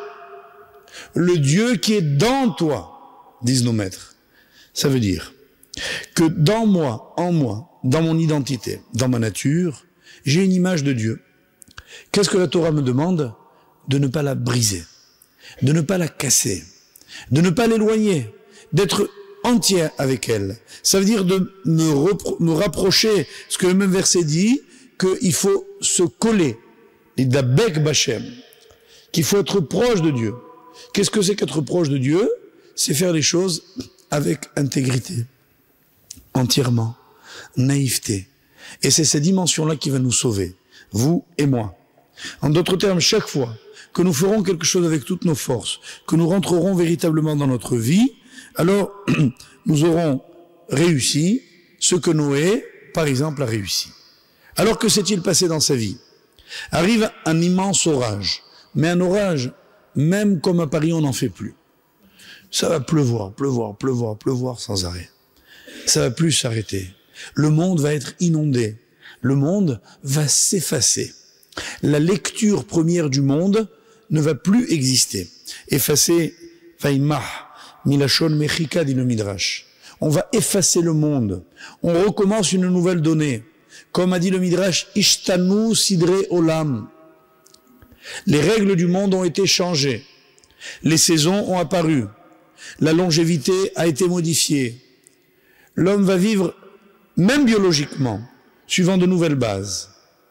le Dieu qui est dans toi, disent nos maîtres. Ça veut dire que dans moi, en moi, dans mon identité, dans ma nature, j'ai une image de Dieu. Qu'est-ce que la Torah me demande? De ne pas la briser, de ne pas la casser, de ne pas l'éloigner, d'être entière avec elle. Ça veut dire de me, me rapprocher, ce que le même verset dit, qu'il faut se coller, d'Abek Bachem, qu'il faut être proche de Dieu. Qu'est-ce que c'est qu'être proche de Dieu? C'est faire les choses avec intégrité, entièrement, naïveté. Et c'est cette dimension-là qui va nous sauver, vous et moi. En d'autres termes, chaque fois que nous ferons quelque chose avec toutes nos forces, que nous rentrerons véritablement dans notre vie, alors nous aurons réussi ce que Noé, par exemple, a réussi. Alors que s'est-il passé dans sa vie? Arrive un immense orage, mais un orage, même comme à Paris, on n'en fait plus. Ça va pleuvoir, pleuvoir, pleuvoir, pleuvoir sans arrêt. Ça va plus s'arrêter. Le monde va être inondé. Le monde va s'effacer. La lecture première du monde ne va plus exister. Effacer, vaimah, milachon mechika, dit le Midrash. On va effacer le monde. On recommence une nouvelle donnée. Comme a dit le Midrash, Ishtanu Sidre Olam. Les règles du monde ont été changées. Les saisons ont apparu. La longévité a été modifiée. L'homme va vivre, même biologiquement, suivant de nouvelles bases.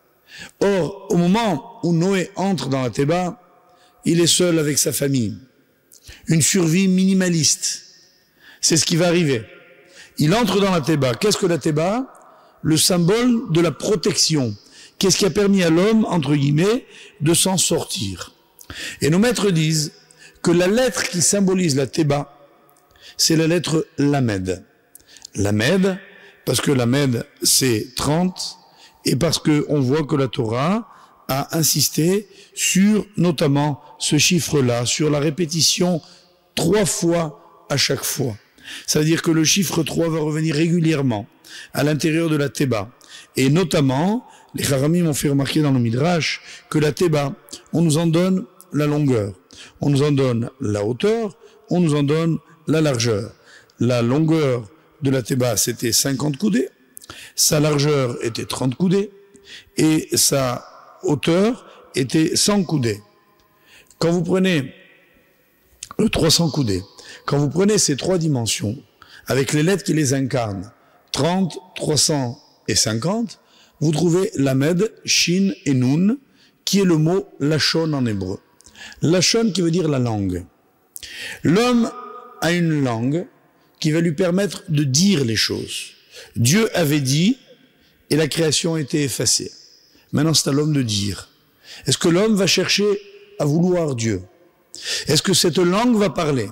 Or, au moment où Noé entre dans la Théba, il est seul avec sa famille. Une survie minimaliste. C'est ce qui va arriver. Il entre dans la Théba. Qu'est-ce que la Théba? Le symbole de la protection. Qu'est-ce qui a permis à l'homme, entre guillemets, de s'en sortir? Et nos maîtres disent que la lettre qui symbolise la Théba, c'est la lettre Lamed. Lamed, parce que Lamed, c'est trente, et parce qu'on voit que la Torah a insisté sur notamment ce chiffre-là, sur la répétition trois fois à chaque fois. Ça veut dire que le chiffre trois va revenir régulièrement à l'intérieur de la Théba. Et notamment, les Charamim ont fait remarquer dans le Midrash que la Théba, on nous en donne la longueur, on nous en donne la hauteur, on nous en donne la largeur. La longueur de la Théba, c'était cinquante coudées, sa largeur était trente coudées, et sa hauteur était cent coudées. Quand vous prenez le trois cents coudées, quand vous prenez ces trois dimensions, avec les lettres qui les incarnent, trente, trois cents et cinquante, vous trouvez Lamed, Shin et Nun, qui est le mot Lachon en hébreu. Lachon qui veut dire la langue. L'homme a une langue qui va lui permettre de dire les choses. Dieu avait dit et la création a été effacée. Maintenant, c'est à l'homme de dire. Est-ce que l'homme va chercher à vouloir Dieu? Est-ce que cette langue va parler?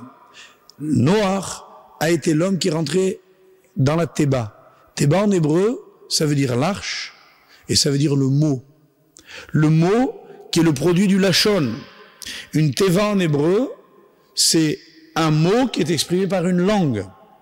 Noach a été l'homme qui est rentré dans la Théba. Théba en hébreu, ça veut dire l'arche et ça veut dire le mot. Le mot qui est le produit du lachon. Une Théva en hébreu, c'est un mot qui est exprimé par une langue.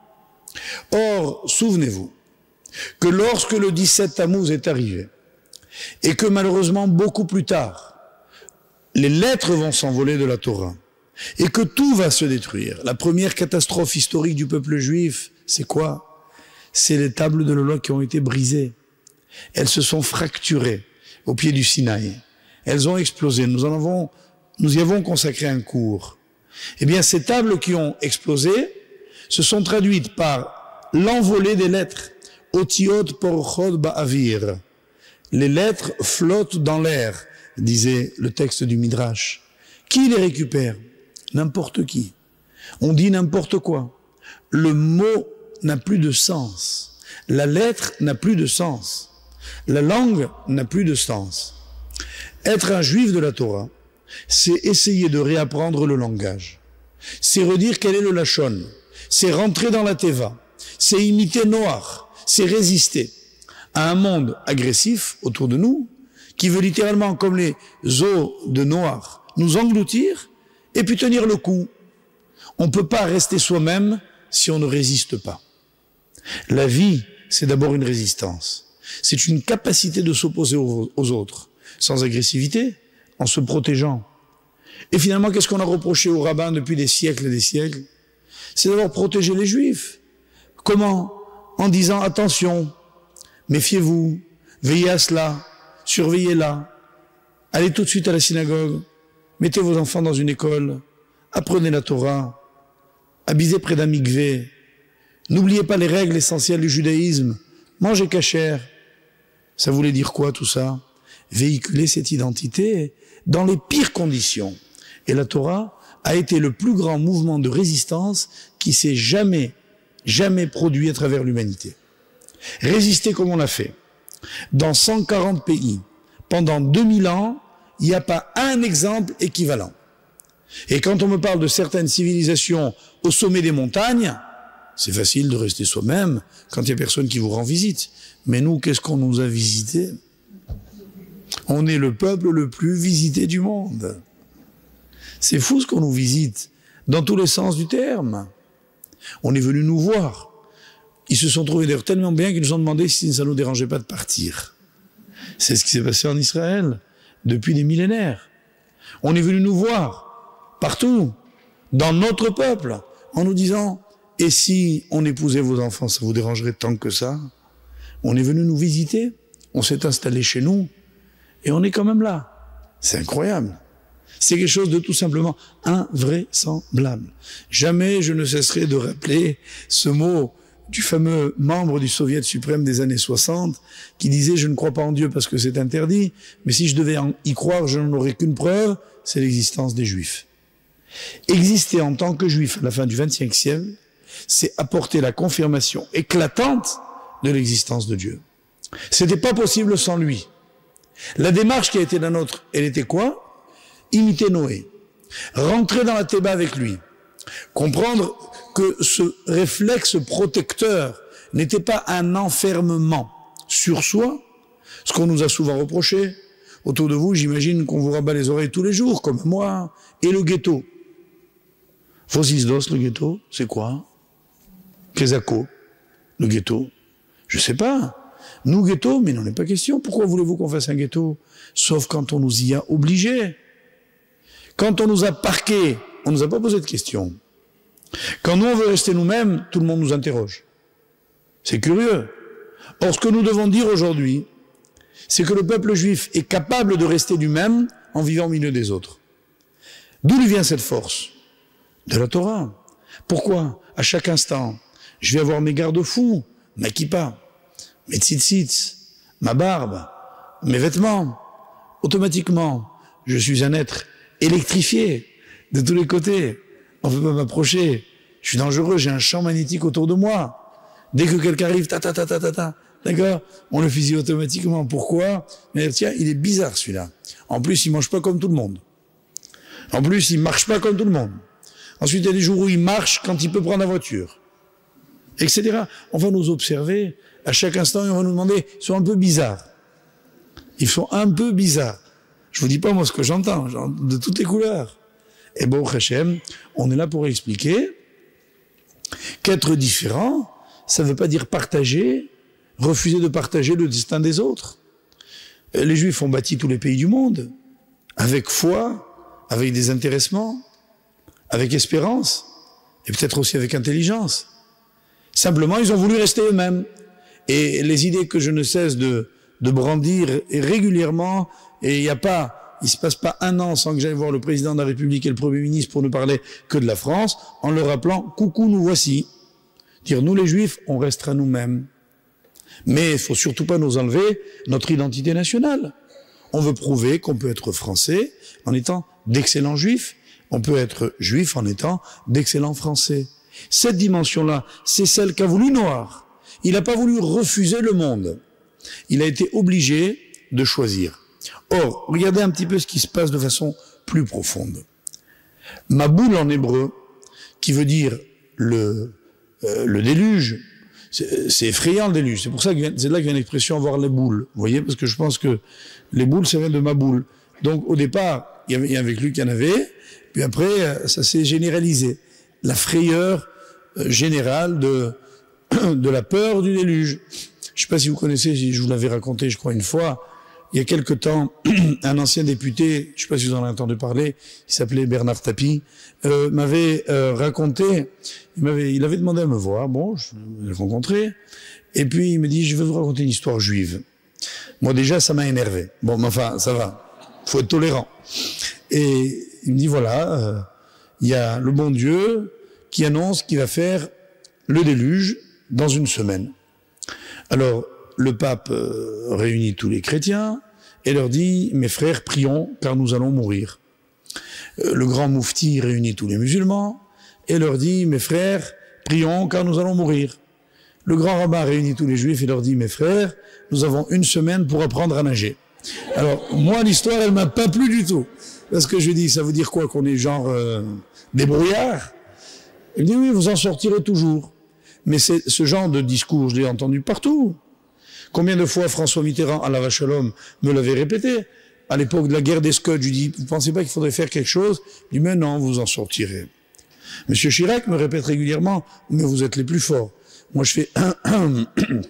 Or, souvenez-vous que lorsque le dix-sept Tammuz est arrivé, et que malheureusement beaucoup plus tard, les lettres vont s'envoler de la Torah, et que tout va se détruire, la première catastrophe historique du peuple juif, c'est quoi? C'est les tables de la loi qui ont été brisées. Elles se sont fracturées au pied du Sinaï. Elles ont explosé. Nous en avons, nous y avons consacré un cours. Eh bien, ces tables qui ont explosé se sont traduites par l'envolée des lettres. Otiot porchot ba'avir. Les lettres flottent dans l'air, disait le texte du Midrash. Qui les récupère? N'importe qui. On dit n'importe quoi. le mot n'a plus de sens. La lettre n'a plus de sens. La langue n'a plus de sens. Être un juif de la Torah, c'est essayer de réapprendre le langage. C'est redire quel est le lachon. C'est rentrer dans la teva. C'est imiter Noach. C'est résister à un monde agressif autour de nous qui veut littéralement, comme les eaux de Noach, nous engloutir et puis tenir le coup. On ne peut pas rester soi-même si on ne résiste pas. La vie, c'est d'abord une résistance. C'est une capacité de s'opposer aux, aux autres, sans agressivité, en se protégeant. Et finalement, qu'est-ce qu'on a reproché aux rabbins depuis des siècles et des siècles? C'est d'avoir protégé les Juifs. Comment? En disant, attention, méfiez-vous, veillez à cela, surveillez-la, allez tout de suite à la synagogue, mettez vos enfants dans une école, apprenez la Torah, habitez près d'un mikvé, n'oubliez pas les règles essentielles du judaïsme, mangez kasher. Ça voulait dire quoi tout ça? Véhiculer cette identité dans les pires conditions. Et la Torah a été le plus grand mouvement de résistance qui s'est jamais, jamais produit à travers l'humanité. Résister comme on l'a fait. Dans cent quarante pays, pendant deux mille ans, il n'y a pas un exemple équivalent. Et quand on me parle de certaines civilisations au sommet des montagnes, c'est facile de rester soi-même quand il n'y a personne qui vous rend visite. Mais nous, qu'est-ce qu'on nous a visité? On est le peuple le plus visité du monde. C'est fou ce qu'on nous visite, dans tous les sens du terme. On est venu nous voir. Ils se sont trouvés d'ailleurs tellement bien qu'ils nous ont demandé si ça ne nous dérangeait pas de partir. C'est ce qui s'est passé en Israël depuis des millénaires. On est venu nous voir partout, dans notre peuple, en nous disant « Et si on épousait vos enfants, ça vous dérangerait tant que ça ?» On est venu nous visiter, on s'est installé chez nous, et on est quand même là. C'est incroyable. C'est quelque chose de tout simplement invraisemblable. Jamais je ne cesserai de rappeler ce mot du fameux membre du Soviet suprême des années soixante qui disait « Je ne crois pas en Dieu parce que c'est interdit, mais si je devais y croire, je n'en aurais qu'une preuve, c'est l'existence des Juifs. » Exister en tant que Juif à la fin du vingtième siècle, c'est apporter la confirmation éclatante de l'existence de Dieu. C'était pas possible sans lui. La démarche qui a été la nôtre, elle était quoi? Imiter Noé. Rentrer dans la Théba avec lui. Comprendre que ce réflexe protecteur n'était pas un enfermement sur soi, ce qu'on nous a souvent reproché. Autour de vous, j'imagine qu'on vous rabat les oreilles tous les jours, comme moi, et le ghetto. Fosisdos, le ghetto, c'est quoi? Kezako, le ghetto. Je sais pas. Nous, ghetto, mais il n'en est pas question. Pourquoi voulez-vous qu'on fasse un ghetto? Sauf quand on nous y a obligés. Quand on nous a parqués, on ne nous a pas posé de questions. Quand nous, on veut rester nous-mêmes, tout le monde nous interroge. C'est curieux. Or, ce que nous devons dire aujourd'hui, c'est que le peuple juif est capable de rester lui-même en vivant au milieu des autres. D'où lui vient cette force? De la Torah. Pourquoi? À chaque instant, je vais avoir mes garde-fous, ma kippa, mes tzitzit, ma barbe, mes vêtements. Automatiquement, je suis un être électrifié de tous les côtés. On ne peut pas m'approcher. Je suis dangereux, j'ai un champ magnétique autour de moi. Dès que quelqu'un arrive, ta ta ta ta ta ta, d'accord? On le fusille automatiquement. Pourquoi? Mais tiens, il est bizarre celui-là. En plus, il mange pas comme tout le monde. En plus, il marche pas comme tout le monde. Ensuite, il y a des jours où il marche quand il peut prendre la voiture, et cetera. On va nous observer à chaque instant et on va nous demander, ils sont un peu bizarres. Ils sont un peu bizarres. Je vous dis pas moi ce que j'entends, de toutes les couleurs. Et bon, Hachem, on est là pour expliquer qu'être différent, ça ne veut pas dire partager, refuser de partager le destin des autres. Les Juifs ont bâti tous les pays du monde, avec foi, avec désintéressements, avec espérance, et peut-être aussi avec intelligence. Simplement, ils ont voulu rester eux-mêmes. Et les idées que je ne cesse de, de brandir régulièrement, et il n'y a pas, il se passe pas un an sans que j'aille voir le président de la République et le Premier ministre pour ne parler que de la France, en leur rappelant, coucou, nous voici. Dire, nous les Juifs, on restera nous-mêmes. Mais il faut surtout pas nous enlever notre identité nationale. On veut prouver qu'on peut être français en étant d'excellents Juifs. On peut être Juif en étant d'excellents Français. Cette dimension-là, c'est celle qu'a voulu Noir. Il n'a pas voulu refuser le monde. Il a été obligé de choisir. Or, regardez un petit peu ce qui se passe de façon plus profonde. Maboul en hébreu, qui veut dire le, euh, le déluge, c'est effrayant le déluge. C'est pour ça que c'est là que vient l'expression avoir les boules. Vous voyez, parce que je pense que les boules, ça vient de Maboul. Donc au départ, il y avait, il y avait lui qui en avait, puis après, ça s'est généralisé. La frayeur euh, générale de, de la peur du déluge. Je ne sais pas si vous connaissez, si je vous l'avais raconté, je crois, une fois, il y a quelque temps, un ancien député, je ne sais pas si vous en avez entendu parler, il s'appelait Bernard Tapie, euh, m'avait euh, raconté, il m'avait, il avait demandé à me voir, bon, je l'ai rencontré, et puis il me dit, je vais vous raconter une histoire juive. Moi déjà, ça m'a énervé. Bon, mais enfin, ça va, faut être tolérant. Et il me dit, voilà, euh, il y a le bon Dieu qui annonce qu'il va faire le déluge dans une semaine. Alors, le pape euh, réunit tous les chrétiens et leur dit « Mes frères, prions, car nous allons mourir. Euh, » Le grand moufti réunit tous les musulmans et leur dit « Mes frères, prions, car nous allons mourir. » Le grand rabbin réunit tous les juifs et leur dit « Mes frères, nous avons une semaine pour apprendre à nager. » Alors, moi, l'histoire, elle m'a pas plu du tout. Parce que je dis, ça veut dire quoi, qu'on est genre euh, des brouillards? Il dit « Oui, vous en sortirez toujours. » Mais c'est ce genre de discours, je l'ai entendu partout. Combien de fois François Mitterrand, à la Shalom, me l'avait répété? À l'époque de la guerre des Scots, je lui dis, vous pensez pas qu'il faudrait faire quelque chose? Il dit, mais non, vous en sortirez. Monsieur Chirac me répète régulièrement, mais vous êtes les plus forts. Moi, je fais un, un,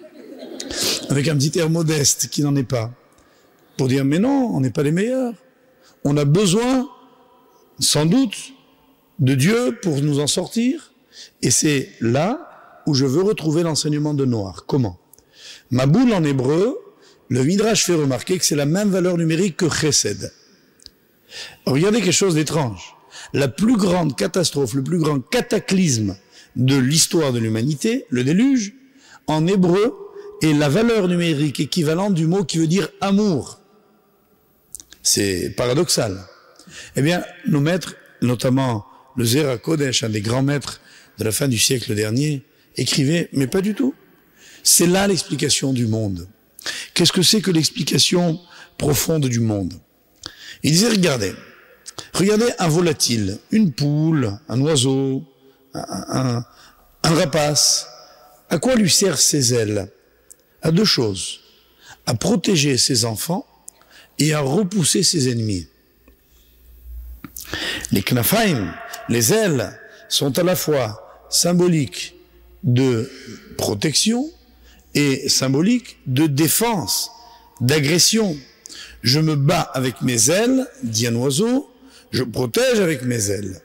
avec un petit air modeste qui n'en est pas. Pour dire, mais non, on n'est pas les meilleurs. On a besoin, sans doute, de Dieu pour nous en sortir. Et c'est là où je veux retrouver l'enseignement de Noir. Comment? Maboul en hébreu, le Midrash fait remarquer que c'est la même valeur numérique que Chesed. Regardez quelque chose d'étrange. La plus grande catastrophe, le plus grand cataclysme de l'histoire de l'humanité, le déluge, en hébreu, est la valeur numérique équivalente du mot qui veut dire amour. C'est paradoxal. Eh bien, nos maîtres, notamment le Zera Kodesh, un des grands maîtres de la fin du siècle dernier, écrivait, mais pas du tout. C'est là l'explication du monde. Qu'est-ce que c'est que l'explication profonde du monde? Il disait, regardez, regardez un volatile, une poule, un oiseau, un, un, un rapace. À quoi lui servent ses ailes? À deux choses. À protéger ses enfants et à repousser ses ennemis. Les knafaim, les ailes, sont à la fois symboliques de protection et symbolique de défense, d'agression. Je me bats avec mes ailes, dit un oiseau, je protège avec mes ailes.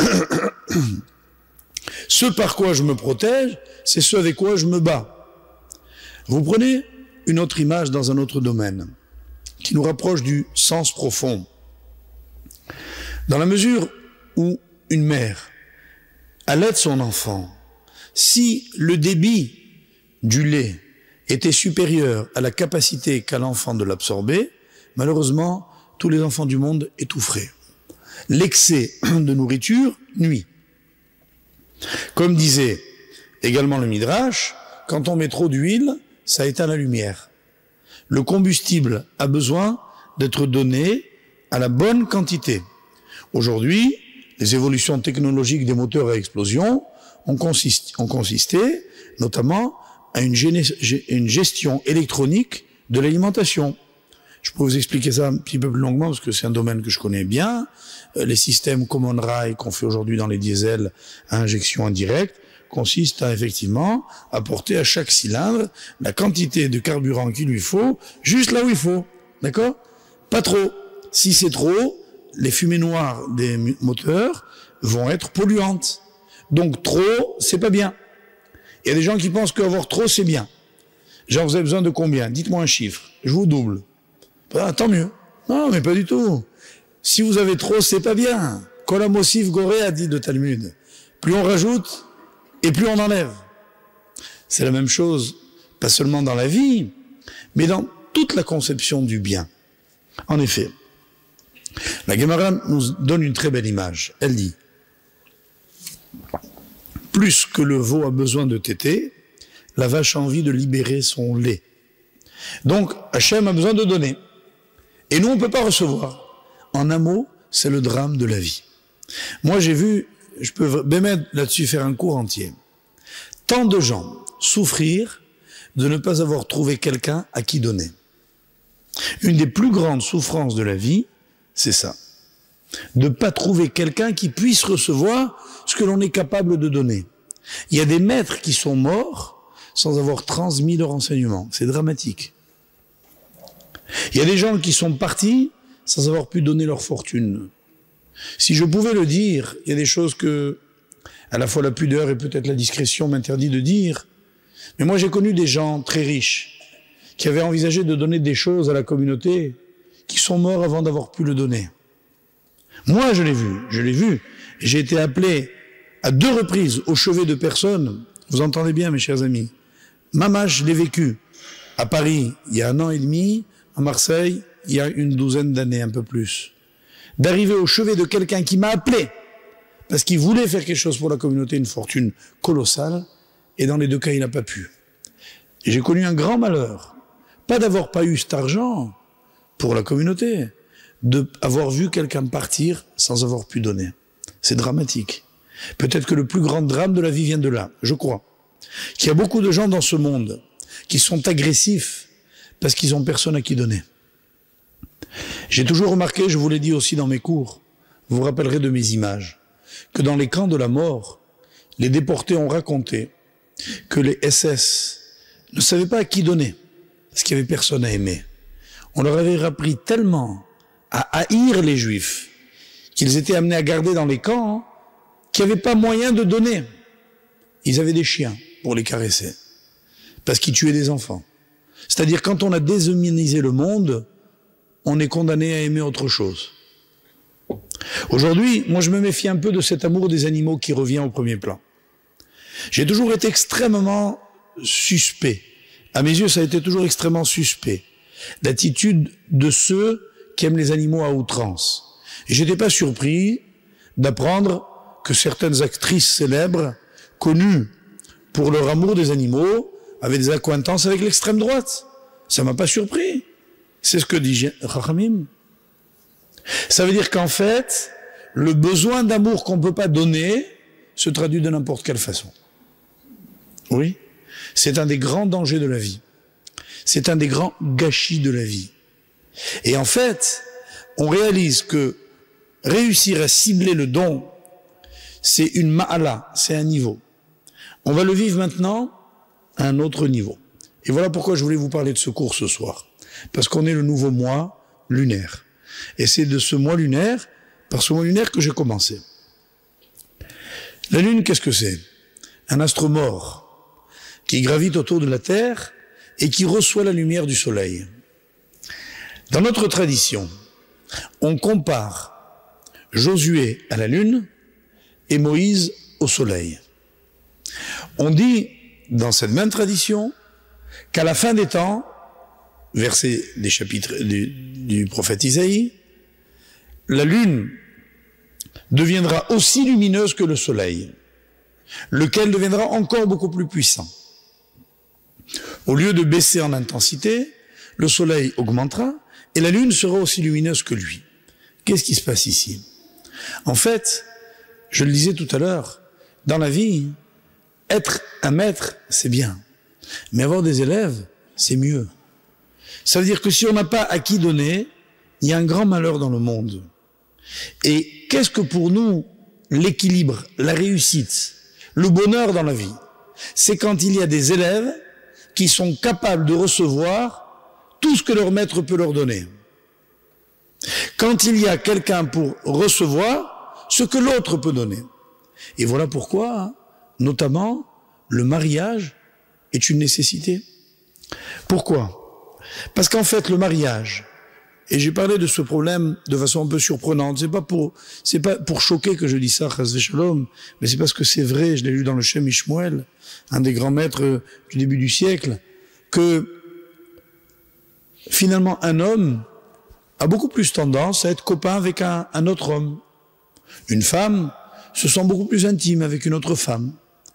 Ce par quoi je me protège, c'est ce avec quoi je me bats. Vous prenez une autre image dans un autre domaine, qui nous rapproche du sens profond. Dans la mesure où une mère allait son enfant, si le débit du lait était supérieur à la capacité qu'a l'enfant de l'absorber, malheureusement, tous les enfants du monde étoufferaient. L'excès de nourriture nuit. Comme disait également le Midrash, quand on met trop d'huile, ça éteint la lumière. Le combustible a besoin d'être donné à la bonne quantité. Aujourd'hui, les évolutions technologiques des moteurs à explosion ont consisté, ont consisté notamment à une, une gestion électronique de l'alimentation. Je peux vous expliquer ça un petit peu plus longuement parce que c'est un domaine que je connais bien. Euh, les systèmes Common Rail qu'on fait aujourd'hui dans les diesels à injection indirecte consistent à effectivement apporter à chaque cylindre la quantité de carburant qu'il lui faut, juste là où il faut. D'accord? Pas trop. Si c'est trop, les fumées noires des moteurs vont être polluantes. Donc trop, c'est pas bien. Il y a des gens qui pensent qu'avoir trop, c'est bien. Genre, vous avez besoin de combien? Dites-moi un chiffre. Je vous double. Ah, tant mieux. Non, mais pas du tout. Si vous avez trop, c'est pas bien. Kolamosif Goré a dit le Talmud. Plus on rajoute, et plus on enlève. C'est la même chose, pas seulement dans la vie, mais dans toute la conception du bien. En effet, la Gemara nous donne une très belle image. Elle dit, plus que le veau a besoin de téter, la vache a envie de libérer son lait. Donc, Hachem a besoin de donner. Et nous, on ne peut pas recevoir. En un mot, c'est le drame de la vie. Moi, j'ai vu, je peux même là-dessus faire un cours entier, tant de gens souffrir de ne pas avoir trouvé quelqu'un à qui donner. Une des plus grandes souffrances de la vie, c'est ça. De ne pas trouver quelqu'un qui puisse recevoir ce que l'on est capable de donner. Il y a des maîtres qui sont morts sans avoir transmis leur enseignement. C'est dramatique. Il y a des gens qui sont partis sans avoir pu donner leur fortune. Si je pouvais le dire, il y a des choses que, à la fois la pudeur et peut-être la discrétion m'interdit de dire. Mais moi, j'ai connu des gens très riches qui avaient envisagé de donner des choses à la communauté qui sont morts avant d'avoir pu le donner. Moi, je l'ai vu, je l'ai vu. J'ai été appelé à deux reprises au chevet de personnes. Vous entendez bien, mes chers amis. Mama, je l'ai vécu à Paris il y a un an et demi, à Marseille il y a une douzaine d'années, un peu plus. D'arriver au chevet de quelqu'un qui m'a appelé parce qu'il voulait faire quelque chose pour la communauté, une fortune colossale, et dans les deux cas, il n'a pas pu. Et j'ai connu un grand malheur, pas d'avoir pas eu cet argent pour la communauté, d'avoir vu quelqu'un partir sans avoir pu donner. C'est dramatique. Peut-être que le plus grand drame de la vie vient de là, je crois. Qu'il y a beaucoup de gens dans ce monde qui sont agressifs parce qu'ils n'ont personne à qui donner. J'ai toujours remarqué, je vous l'ai dit aussi dans mes cours, vous vous rappellerez de mes images, que dans les camps de la mort, les déportés ont raconté que les S S ne savaient pas à qui donner, parce qu'il n'y avait personne à aimer. On leur avait appris tellement à haïr les Juifs qu'ils étaient amenés à garder dans les camps qu'il n'y avait pas moyen de donner. Ils avaient des chiens pour les caresser, parce qu'ils tuaient des enfants. C'est-à-dire, quand on a déshumanisé le monde, on est condamné à aimer autre chose. Aujourd'hui, moi je me méfie un peu de cet amour des animaux qui revient au premier plan. J'ai toujours été extrêmement suspect. À mes yeux, ça a été toujours extrêmement suspect. L'attitude de ceux qui aiment les animaux à outrance. Et j'étais pas surpris d'apprendre que certaines actrices célèbres, connues pour leur amour des animaux, avaient des accointances avec l'extrême droite. Ça m'a pas surpris. C'est ce que dit Chachamim. Ça veut dire qu'en fait, le besoin d'amour qu'on ne peut pas donner se traduit de n'importe quelle façon. Oui, c'est un des grands dangers de la vie. C'est un des grands gâchis de la vie. Et en fait, on réalise que réussir à cibler le don, c'est une ma'ala, c'est un niveau. On va le vivre maintenant à un autre niveau. Et voilà pourquoi je voulais vous parler de ce cours ce soir. Parce qu'on est le nouveau mois lunaire. Et c'est de ce mois lunaire, par ce mois lunaire que j'ai commencé. La Lune, qu'est-ce que c'est? Un astre mort qui gravite autour de la Terre et qui reçoit la lumière du Soleil. Dans notre tradition, on compare Josué à la Lune et Moïse au Soleil. On dit, dans cette même tradition, qu'à la fin des temps, verset des chapitres du, du prophète Isaïe, la lune deviendra aussi lumineuse que le soleil, lequel deviendra encore beaucoup plus puissant. Au lieu de baisser en intensité, le soleil augmentera et la lune sera aussi lumineuse que lui. Qu'est-ce qui se passe ici? En fait, je le disais tout à l'heure, dans la vie, être un maître, c'est bien, mais avoir des élèves, c'est mieux. Ça veut dire que si on n'a pas à qui donner, il y a un grand malheur dans le monde. Et qu'est-ce que pour nous, l'équilibre, la réussite, le bonheur dans la vie? C'est quand il y a des élèves qui sont capables de recevoir tout ce que leur maître peut leur donner. Quand il y a quelqu'un pour recevoir ce que l'autre peut donner. Et voilà pourquoi, notamment, le mariage est une nécessité. Pourquoi? Parce qu'en fait, le mariage, et j'ai parlé de ce problème de façon un peu surprenante, c'est pas pour, c'est pas pour choquer que je dis ça, chas v'shalom, mais c'est parce que c'est vrai, je l'ai lu dans le Shem Ishmuel, un des grands maîtres du début du siècle, que finalement un homme a beaucoup plus tendance à être copain avec un, un autre homme. Une femme se sent beaucoup plus intime avec une autre femme.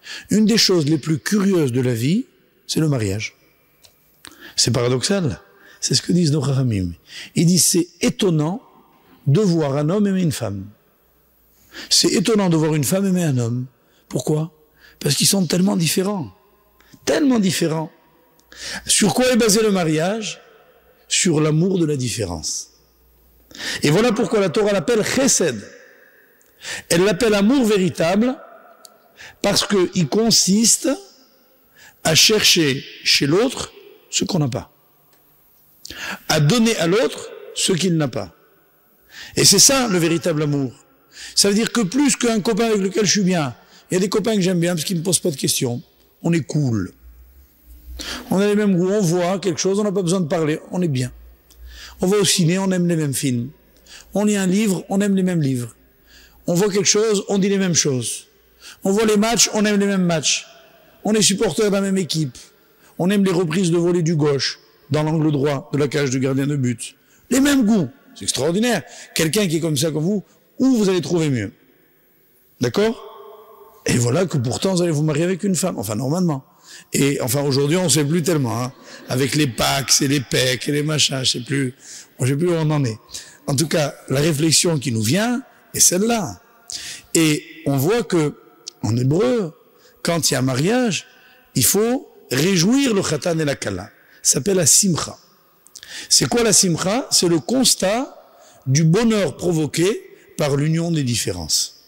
une des choses les plus curieuses de la vie, c'est le mariage. C'est paradoxal. C'est ce que disent nos Chachamim. Ils disent c'est étonnant de voir un homme aimer une femme. C'est étonnant de voir une femme aimer un homme. Pourquoi? Parce qu'ils sont tellement différents. Tellement différents. Sur quoi est basé le mariage? Sur l'amour de la différence. Et voilà pourquoi la Torah l'appelle chesed. Elle l'appelle amour véritable parce qu'il consiste à chercher chez l'autre ce qu'on n'a pas. À donner à l'autre ce qu'il n'a pas. Et c'est ça le véritable amour. Ça veut dire que plus qu'un copain avec lequel je suis bien, il y a des copains que j'aime bien parce qu'ils ne me posent pas de questions. On est cool. On a les mêmes goûts, on voit quelque chose, on n'a pas besoin de parler, on est bien. On va au ciné, on aime les mêmes films. On lit un livre, on aime les mêmes livres. On voit quelque chose, on dit les mêmes choses. On voit les matchs, on aime les mêmes matchs. On est supporters de la même équipe. On aime les reprises de volée du gauche, dans l'angle droit de la cage du gardien de but. Les mêmes goûts. C'est extraordinaire. Quelqu'un qui est comme ça comme vous, où vous allez trouver mieux? D'accord? Et voilà que pourtant vous allez vous marier avec une femme. Enfin, normalement. Et enfin, aujourd'hui, on ne sait plus tellement. Hein. Avec les Pax et les P E C et les machins, je sais plus. Je sais plus où on en est. En tout cas, la réflexion qui nous vient est celle-là. Et on voit que, en hébreu, quand il y a un mariage, il faut réjouir le khatan et la kala. Ça s'appelle la simcha. C'est quoi la simcha? C'est le constat du bonheur provoqué par l'union des différences.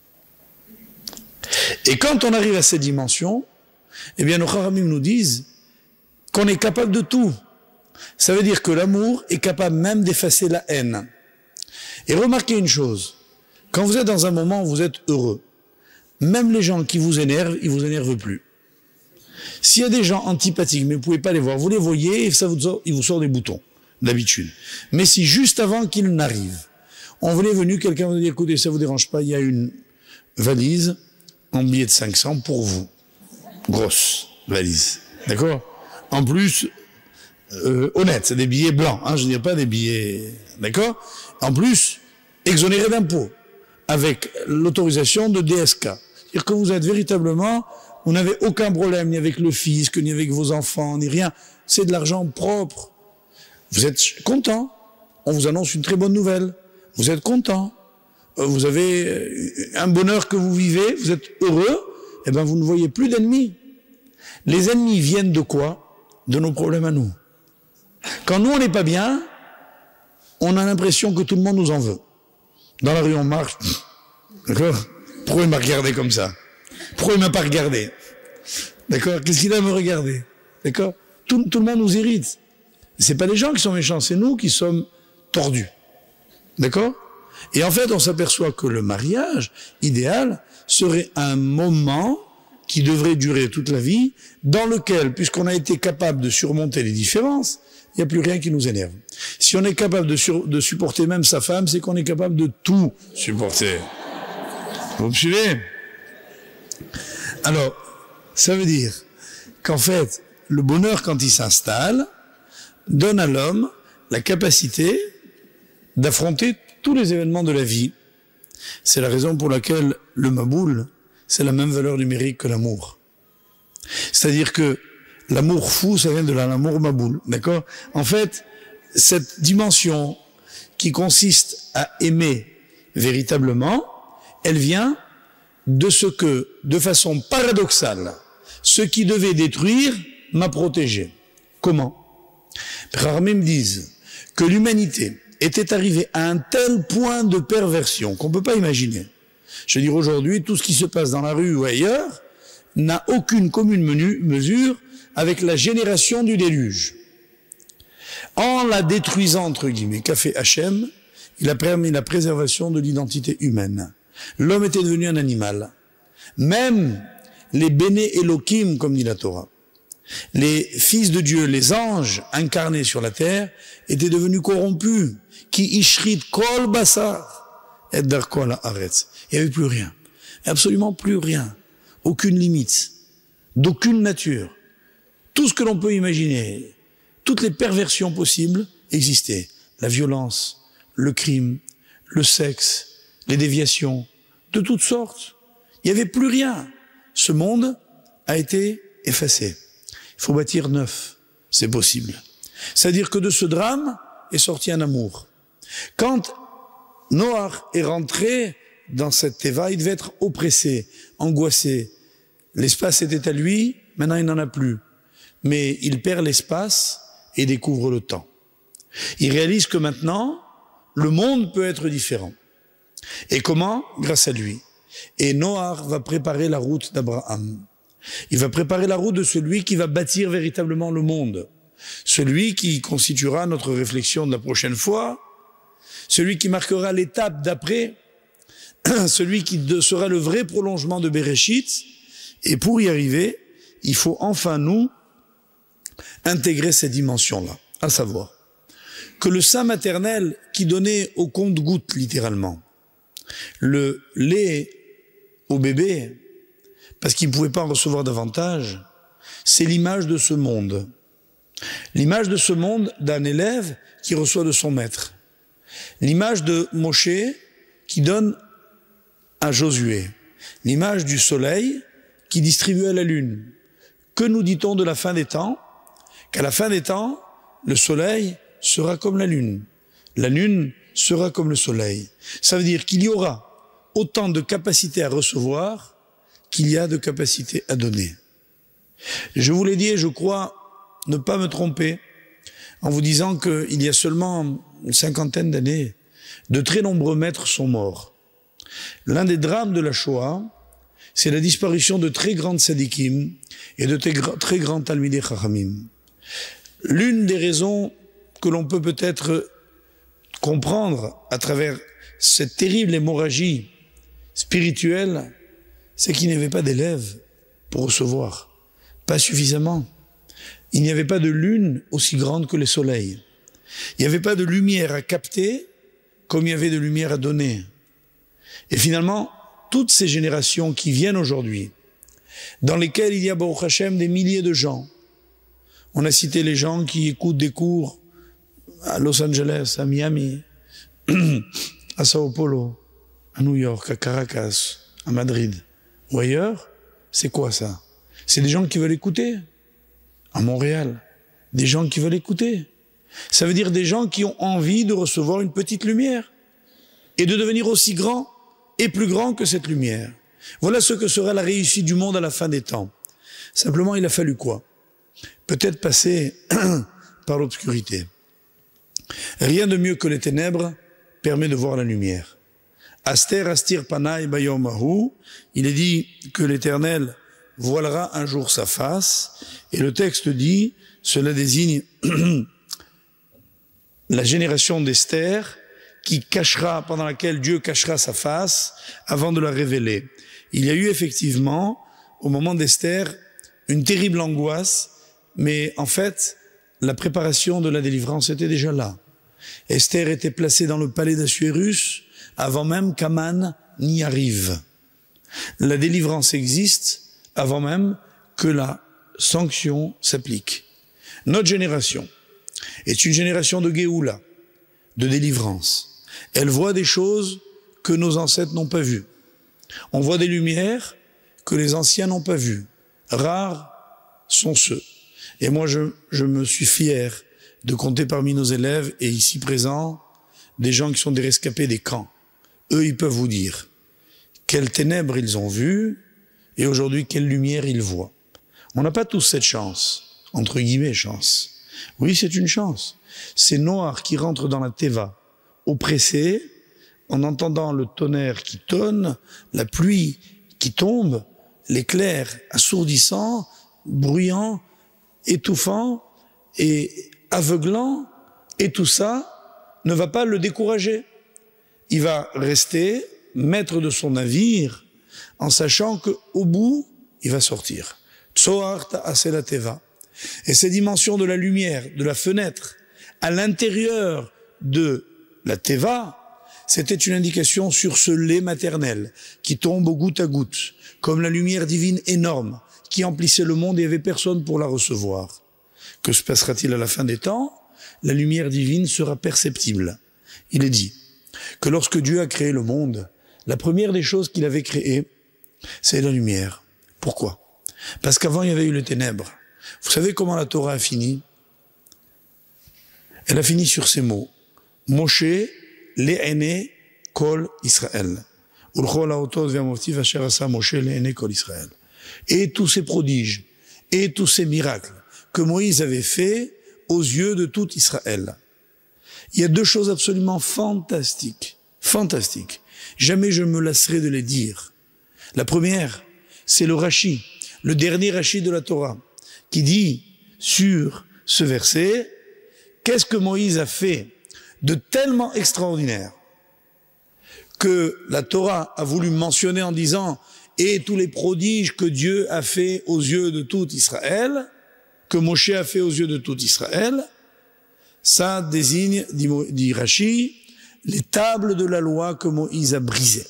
Et quand on arrive à cette dimension, eh bien nos Chachamim nous disent qu'on est capable de tout. Ça veut dire que l'amour est capable même d'effacer la haine. Et remarquez une chose, quand vous êtes dans un moment où vous êtes heureux, même les gens qui vous énervent, ils vous énervent plus. S'il y a des gens antipathiques, mais vous ne pouvez pas les voir, vous les voyez et ça vous sort, il vous sort des boutons, d'habitude. Mais si juste avant qu'ils n'arrivent, on venait venu, quelqu'un vous dit, écoutez, ça vous dérange pas, il y a une valise en billet de cinq cents pour vous. Grosse valise. D'accord? En plus, euh, honnête, c'est des billets blancs, hein, je ne dirais pas des billets... D'accord? En plus, exonérés d'impôts, avec l'autorisation de D S K. C'est-à-dire que vous êtes véritablement... Vous n'avez aucun problème, ni avec le fisc, ni avec vos enfants, ni rien. C'est de l'argent propre. Vous êtes content. On vous annonce une très bonne nouvelle. Vous êtes content. Vous avez un bonheur que vous vivez. Vous êtes heureux. Eh bien, vous ne voyez plus d'ennemis. Les ennemis viennent de quoi? De nos problèmes à nous. Quand nous, on n'est pas bien, on a l'impression que tout le monde nous en veut. Dans la rue, on marche. D'accord? Pourquoi il m'a regardé comme ça? Pourquoi il m'a pas regardé? D'accord? Qu'est-ce qu'il a à me regarder? D'accord? Tout, tout le monde nous irrite. C'est pas les gens qui sont méchants, c'est nous qui sommes tordus. D'accord? Et en fait, on s'aperçoit que le mariage idéal serait un moment qui devrait durer toute la vie, dans lequel, puisqu'on a été capable de surmonter les différences, il n'y a plus rien qui nous énerve. Si on est capable de, sur, de supporter même sa femme, c'est qu'on est capable de tout supporter. Vous me suivez? Alors, ça veut dire qu'en fait, le bonheur, quand il s'installe, donne à l'homme la capacité d'affronter tous les événements de la vie. C'est la raison pour laquelle le maboul, c'est la même valeur numérique que l'amour. C'est-à-dire que l'amour fou, ça vient de l'amour maboul, d'accord? En fait, cette dimension qui consiste à aimer véritablement, elle vient de ce que, de façon paradoxale, ce qui devait détruire m'a protégé. Comment? Chachamim disent que l'humanité était arrivée à un tel point de perversion qu'on ne peut pas imaginer. Je veux dire, aujourd'hui, tout ce qui se passe dans la rue ou ailleurs n'a aucune commune mesure avec la génération du déluge. En la détruisant, entre guillemets, qu'a fait Hachem, il a permis la préservation de l'identité humaine. L'homme était devenu un animal. Même les béné Elohim, comme dit la Torah, les fils de Dieu, les anges incarnés sur la terre, étaient devenus corrompus. Qui ishrit kol basar et darko ala haaretz. Il n'y avait plus rien. Absolument plus rien. Aucune limite. D'aucune nature. Tout ce que l'on peut imaginer, toutes les perversions possibles existaient. La violence, le crime, le sexe, les déviations, de toutes sortes. Il n'y avait plus rien. ce monde a été effacé. Il faut bâtir neuf, c'est possible. C'est-à-dire que de ce drame est sorti un amour. Quand Noach est rentré dans cette teva, il devait être oppressé, angoissé. L'espace était à lui, maintenant il n'en a plus. Mais il perd l'espace et découvre le temps. Il réalise que maintenant, le monde peut être différent. Et comment? Grâce à lui. Et Noach va préparer la route d'Abraham. Il va préparer la route de celui qui va bâtir véritablement le monde. Celui qui constituera notre réflexion de la prochaine fois. Celui qui marquera l'étape d'après. Celui qui sera le vrai prolongement de Bereshit. Et pour y arriver, il faut enfin nous intégrer cette dimension-là. À savoir que le sein maternel qui donnait au compte-gouttes littéralement le lait au bébé, parce qu'il ne pouvait pas en recevoir davantage, c'est l'image de ce monde. L'image de ce monde d'un élève qui reçoit de son maître. L'image de Moshe qui donne à Josué. L'image du soleil qui distribue à la lune. Que nous dit-on de la fin des temps? Qu'à la fin des temps, le soleil sera comme la lune. La lune sera comme le soleil. Ça veut dire qu'il y aura autant de capacité à recevoir qu'il y a de capacité à donner. Je vous l'ai dit et je crois ne pas me tromper en vous disant qu'il y a seulement une cinquantaine d'années, de très nombreux maîtres sont morts. L'un des drames de la Shoah, c'est la disparition de très grandes sadikim et de très grands talmidei chachamim. L'une des raisons que l'on peut peut-être comprendre à travers cette terrible hémorragie spirituelle, c'est qu'il n'y avait pas d'élèves pour recevoir. Pas suffisamment. Il n'y avait pas de lune aussi grande que les soleils. Il n'y avait pas de lumière à capter comme il y avait de lumière à donner. Et finalement, toutes ces générations qui viennent aujourd'hui, dans lesquelles il y a, Baruch Hashem, des milliers de gens. On a cité les gens qui écoutent des cours à Los Angeles, à Miami, à Sao Paulo, à New York, à Caracas, à Madrid ou ailleurs. C'est quoi ça? C'est des gens qui veulent écouter. À Montréal, des gens qui veulent écouter. Ça veut dire des gens qui ont envie de recevoir une petite lumière et de devenir aussi grand et plus grand que cette lumière. Voilà ce que sera la réussite du monde à la fin des temps. Simplement, il a fallu quoi? Peut-être passer par l'obscurité. Rien de mieux que les ténèbres permet de voir la lumière. Aster astir panai bayom ahu, il est dit que l'Éternel voilera un jour sa face, et le texte dit, cela désigne la génération d'Esther, qui cachera, pendant laquelle Dieu cachera sa face, avant de la révéler. Il y a eu effectivement, au moment d'Esther, une terrible angoisse, mais en fait, la préparation de la délivrance était déjà là. Esther était placée dans le palais d'Assuérus, avant même qu'Aman n'y arrive. La délivrance existe, avant même que la sanction s'applique. Notre génération est une génération de Géoula, de délivrance. Elle voit des choses que nos ancêtres n'ont pas vues. On voit des lumières que les anciens n'ont pas vues. Rares sont ceux. Et moi, je, je me suis fier de compter parmi nos élèves, et ici présents, des gens qui sont des rescapés des camps. Eux, ils peuvent vous dire quelles ténèbres ils ont vues, et aujourd'hui, quelle lumière ils voient. On n'a pas tous cette chance, entre guillemets chance. Oui, c'est une chance. C'est Noach qui rentre dans la Teva, oppressé, en entendant le tonnerre qui tonne, la pluie qui tombe, l'éclair assourdissant, bruyant, étouffant et aveuglant, et tout ça ne va pas le décourager. Il va rester maître de son navire, en sachant qu'au bout, il va sortir. Tsoar ta'aseh la teva. Et ces dimensions de la lumière, de la fenêtre, à l'intérieur de la teva, c'était une indication sur ce lait maternel qui tombe au goutte à goutte, comme la lumière divine énorme qui emplissait le monde et il n'y avait personne pour la recevoir. Que se passera-t-il à la fin des temps? La lumière divine sera perceptible. Il est dit que lorsque Dieu a créé le monde, la première des choses qu'il avait créées, c'est la lumière. Pourquoi? Parce qu'avant, il y avait eu les ténèbres. Vous savez comment la Torah a fini? Elle a fini sur ces mots. Moshe, le'ene kol Israël. Et tous ces prodiges, et tous ces miracles que Moïse avait faits aux yeux de tout Israël. Il y a deux choses absolument fantastiques, fantastiques. Jamais je me lasserai de les dire. La première, c'est le Rashi, le dernier Rashi de la Torah, qui dit sur ce verset, qu'est-ce que Moïse a fait de tellement extraordinaire que la Torah a voulu mentionner en disant « et tous les prodiges que Dieu a fait aux yeux de tout Israël », que Moshe a fait aux yeux de tout Israël, ça désigne, dit, dit Rashi, les tables de la loi que Moïse a brisées.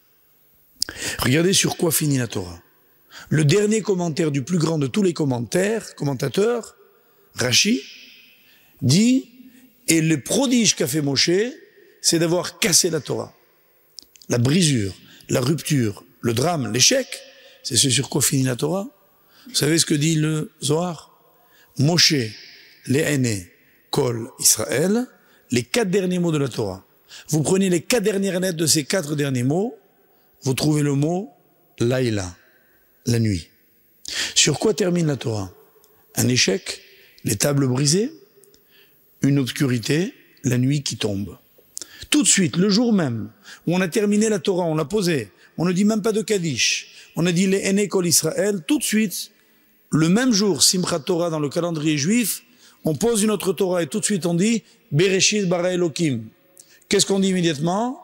Regardez sur quoi finit la Torah. Le dernier commentaire du plus grand de tous les commentaires, commentateurs, Rashi, dit « et le prodige qu'a fait Moshe, c'est d'avoir cassé la Torah. » La brisure, la rupture, le drame, l'échec, c'est ce sur quoi finit la Torah. Vous savez ce que dit le Zohar? Moshe, le'ene kol Israël, les quatre derniers mots de la Torah. Vous prenez les quatre dernières lettres de ces quatre derniers mots, vous trouvez le mot laïla, la nuit. Sur quoi termine la Torah? Un échec, les tables brisées, une obscurité, la nuit qui tombe. Tout de suite, le jour même, où on a terminé la Torah, on l'a posée, on ne dit même pas de Kaddish, on a dit les Ene Kol Israël, tout de suite, le même jour, Simchat Torah dans le calendrier juif, on pose une autre Torah et tout de suite on dit Bereshit bara Elokim. Qu'est-ce qu'on dit immédiatement?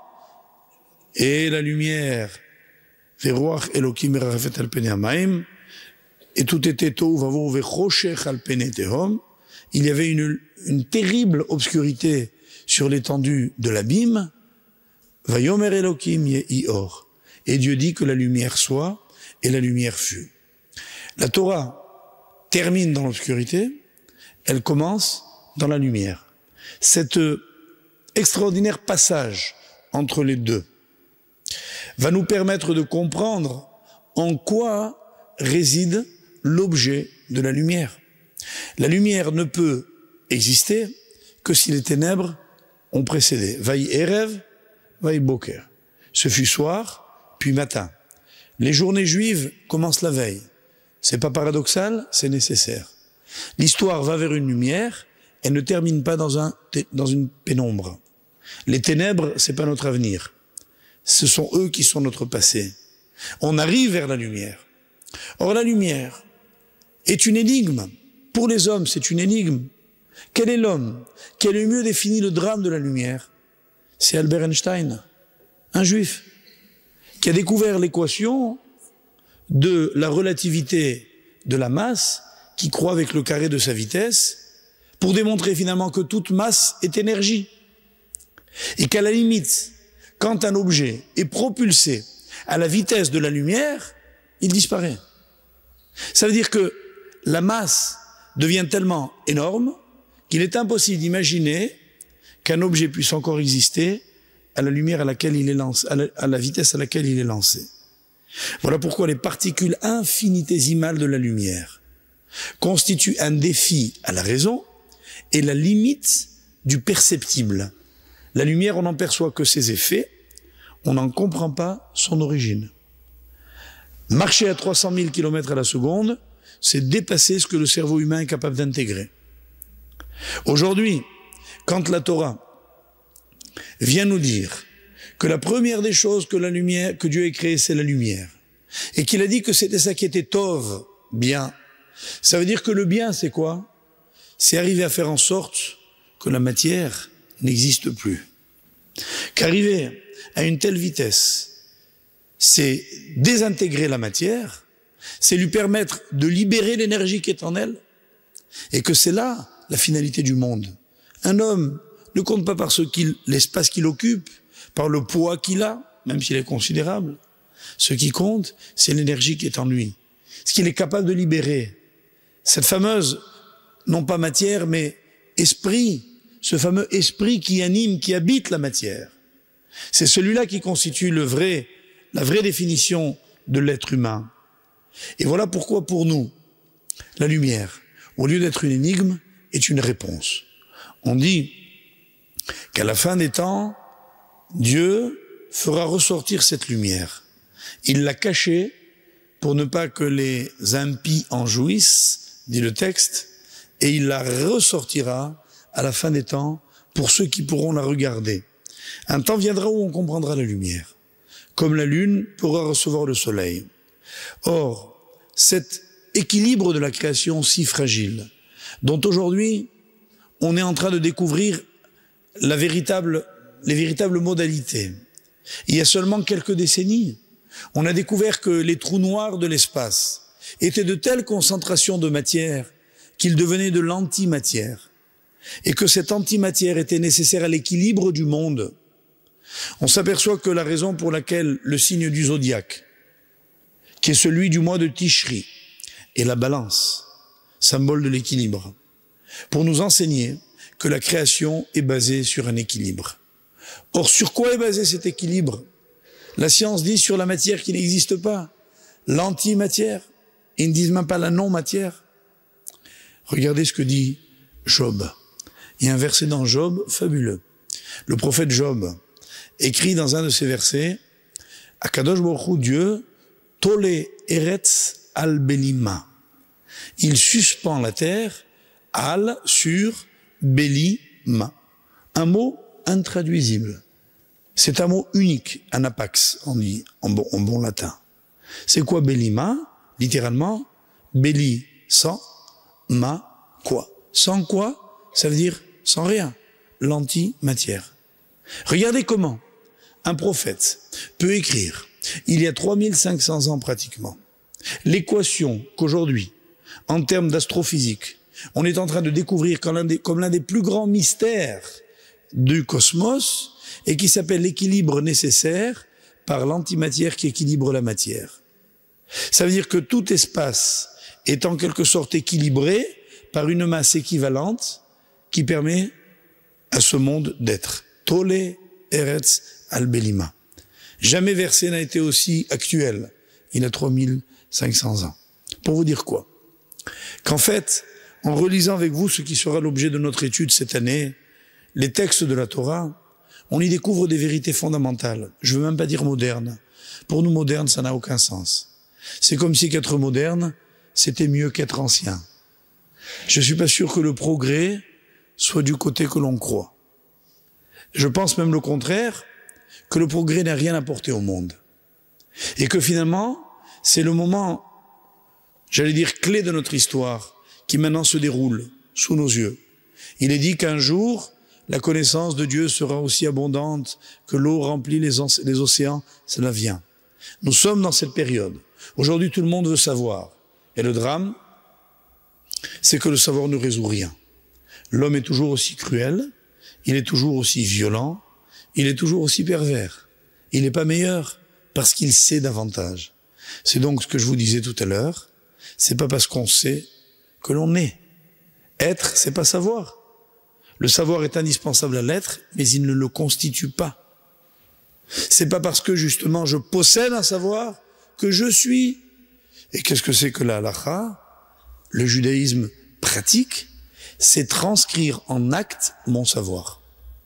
Et la lumière, Veruach Elokim merafet al pene hamaim, et tout était tohu vavohu vechoshech al pene tehom. Il y avait une, une terrible obscurité sur l'étendue de l'abîme, Vayomer Elokim yehi or. Et Dieu dit que la lumière soit, et la lumière fut. La Torah termine dans l'obscurité, elle commence dans la lumière. Cet extraordinaire passage entre les deux va nous permettre de comprendre en quoi réside l'objet de la lumière. La lumière ne peut exister que si les ténèbres ont précédé. Vaï Erev, Vaï Boker. Ce fut soir, puis matin. Les journées juives commencent la veille. C'est pas paradoxal, c'est nécessaire. L'histoire va vers une lumière, elle ne termine pas dans, un, dans une pénombre. Les ténèbres, c'est pas notre avenir. Ce sont eux qui sont notre passé. On arrive vers la lumière. Or, la lumière est une énigme. Pour les hommes, c'est une énigme. Quel est l'homme qui a le mieux défini le drame de la lumière? C'est Albert Einstein, un juif, qui a découvert l'équation de la relativité de la masse, qui croît avec le carré de sa vitesse, pour démontrer finalement que toute masse est énergie. Et qu'à la limite, quand un objet est propulsé à la vitesse de la lumière, il disparaît. Ça veut dire que la masse devient tellement énorme qu'il est impossible d'imaginer qu'un objet puisse encore exister à la lumière à laquelle il est lancé, à la, à la vitesse à laquelle il est lancé. Voilà pourquoi les particules infinitésimales de la lumière constituent un défi à la raison et la limite du perceptible. La lumière, on n'en perçoit que ses effets, on n'en comprend pas son origine. Marcher à trois cent mille kilomètres à la seconde, c'est dépasser ce que le cerveau humain est capable d'intégrer. Aujourd'hui, quand la Torah vient nous dire que la première des choses que la lumière, que Dieu ait créée, c'est la lumière, et qu'il a dit que c'était ça qui était tov, bien, ça veut dire que le bien, c'est quoi? C'est arriver à faire en sorte que la matière n'existe plus. Qu'arriver à une telle vitesse, c'est désintégrer la matière, c'est lui permettre de libérer l'énergie qui est en elle, et que c'est là la finalité du monde. Un homme ne compte pas par ce qu'il, l'espace qu'il occupe, par le poids qu'il a, même s'il est considérable. Ce qui compte, c'est l'énergie qui est en lui, ce qu'il est capable de libérer. Cette fameuse, non pas matière, mais esprit, ce fameux esprit qui anime, qui habite la matière. C'est celui-là qui constitue le vrai, la vraie définition de l'être humain. Et voilà pourquoi pour nous, la lumière, au lieu d'être une énigme, est une réponse. On dit qu'à la fin des temps, Dieu fera ressortir cette lumière. Il l'a cachée pour ne pas que les impies en jouissent, dit le texte, et il la ressortira à la fin des temps pour ceux qui pourront la regarder. Un temps viendra où on comprendra la lumière, comme la lune pourra recevoir le soleil. Or, cet équilibre de la création si fragile, dont aujourd'hui on est en train de découvrir la véritable, les véritables modalités. Il y a seulement quelques décennies, on a découvert que les trous noirs de l'espace étaient de telles concentrations de matière qu'ils devenaient de l'antimatière, et que cette antimatière était nécessaire à l'équilibre du monde. On s'aperçoit que la raison pour laquelle le signe du zodiaque, qui est celui du mois de Tishri, est la balance, symbole de l'équilibre, pour nous enseigner que la création est basée sur un équilibre. Or, sur quoi est basé cet équilibre? La science dit sur la matière qui n'existe pas, l'antimatière. Ils ne disent même pas la non-matière. Regardez ce que dit Job. Il y a un verset dans Job fabuleux. Le prophète Job écrit dans un de ses versets, Akadosh Baruch Hu, Dieu, Tole Eretz al Belima. Il suspend la terre, al sur Belima. Un mot intraduisible. C'est un mot unique, anapax, on dit en bon, en bon latin. C'est quoi Belima? Littéralement, Beli, sans, ma, quoi. Sans quoi, ça veut dire sans rien, l'antimatière. Regardez comment un prophète peut écrire, il y a trois mille cinq cents ans pratiquement, l'équation qu'aujourd'hui, en termes d'astrophysique, on est en train de découvrir comme l'un des, comme l'un des plus grands mystères du cosmos, et qui s'appelle l'équilibre nécessaire par l'antimatière qui équilibre la matière. Ça veut dire que tout espace est en quelque sorte équilibré par une masse équivalente qui permet à ce monde d'être. Tole Eretz al Belima. Jamais verset n'a été aussi actuel. Il a trois mille cinq cents ans. Pour vous dire quoi? Qu'en fait, en relisant avec vous ce qui sera l'objet de notre étude cette année, les textes de la Torah, on y découvre des vérités fondamentales. Je ne veux même pas dire modernes. Pour nous, modernes, ça n'a aucun sens. C'est comme si qu'être moderne, c'était mieux qu'être ancien. Je ne suis pas sûr que le progrès soit du côté que l'on croit. Je pense même le contraire, que le progrès n'a rien apporté au monde. Et que finalement, c'est le moment, j'allais dire, clé de notre histoire, qui maintenant se déroule sous nos yeux. Il est dit qu'un jour, la connaissance de Dieu sera aussi abondante que l'eau remplit les, les océans, cela vient. Nous sommes dans cette période. Aujourd'hui, tout le monde veut savoir. Et le drame, c'est que le savoir ne résout rien. L'homme est toujours aussi cruel, il est toujours aussi violent, il est toujours aussi pervers. Il n'est pas meilleur parce qu'il sait davantage. C'est donc ce que je vous disais tout à l'heure, c'est pas parce qu'on sait que l'on est. Être, c'est pas savoir. Le savoir est indispensable à l'être, mais il ne le constitue pas. C'est pas parce que justement je possède un savoir que je suis. Et qu'est-ce que c'est que la halakha? Le judaïsme pratique, c'est transcrire en acte mon savoir.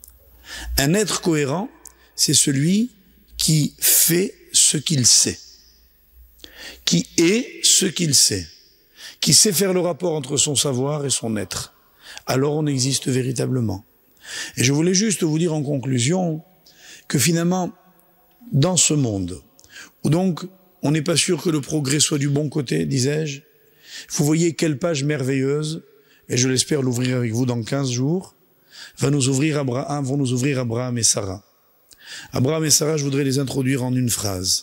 Un être cohérent, c'est celui qui fait ce qu'il sait, qui est ce qu'il sait, qui sait faire le rapport entre son savoir et son être. Alors on existe véritablement. Et je voulais juste vous dire en conclusion que finalement, dans ce monde, où donc on n'est pas sûr que le progrès soit du bon côté, disais-je, vous voyez quelle page merveilleuse, et je l'espère l'ouvrir avec vous dans quinze jours, va nous ouvrir Abraham, vont nous ouvrir Abraham et Sarah. Abraham et Sarah, je voudrais les introduire en une phrase.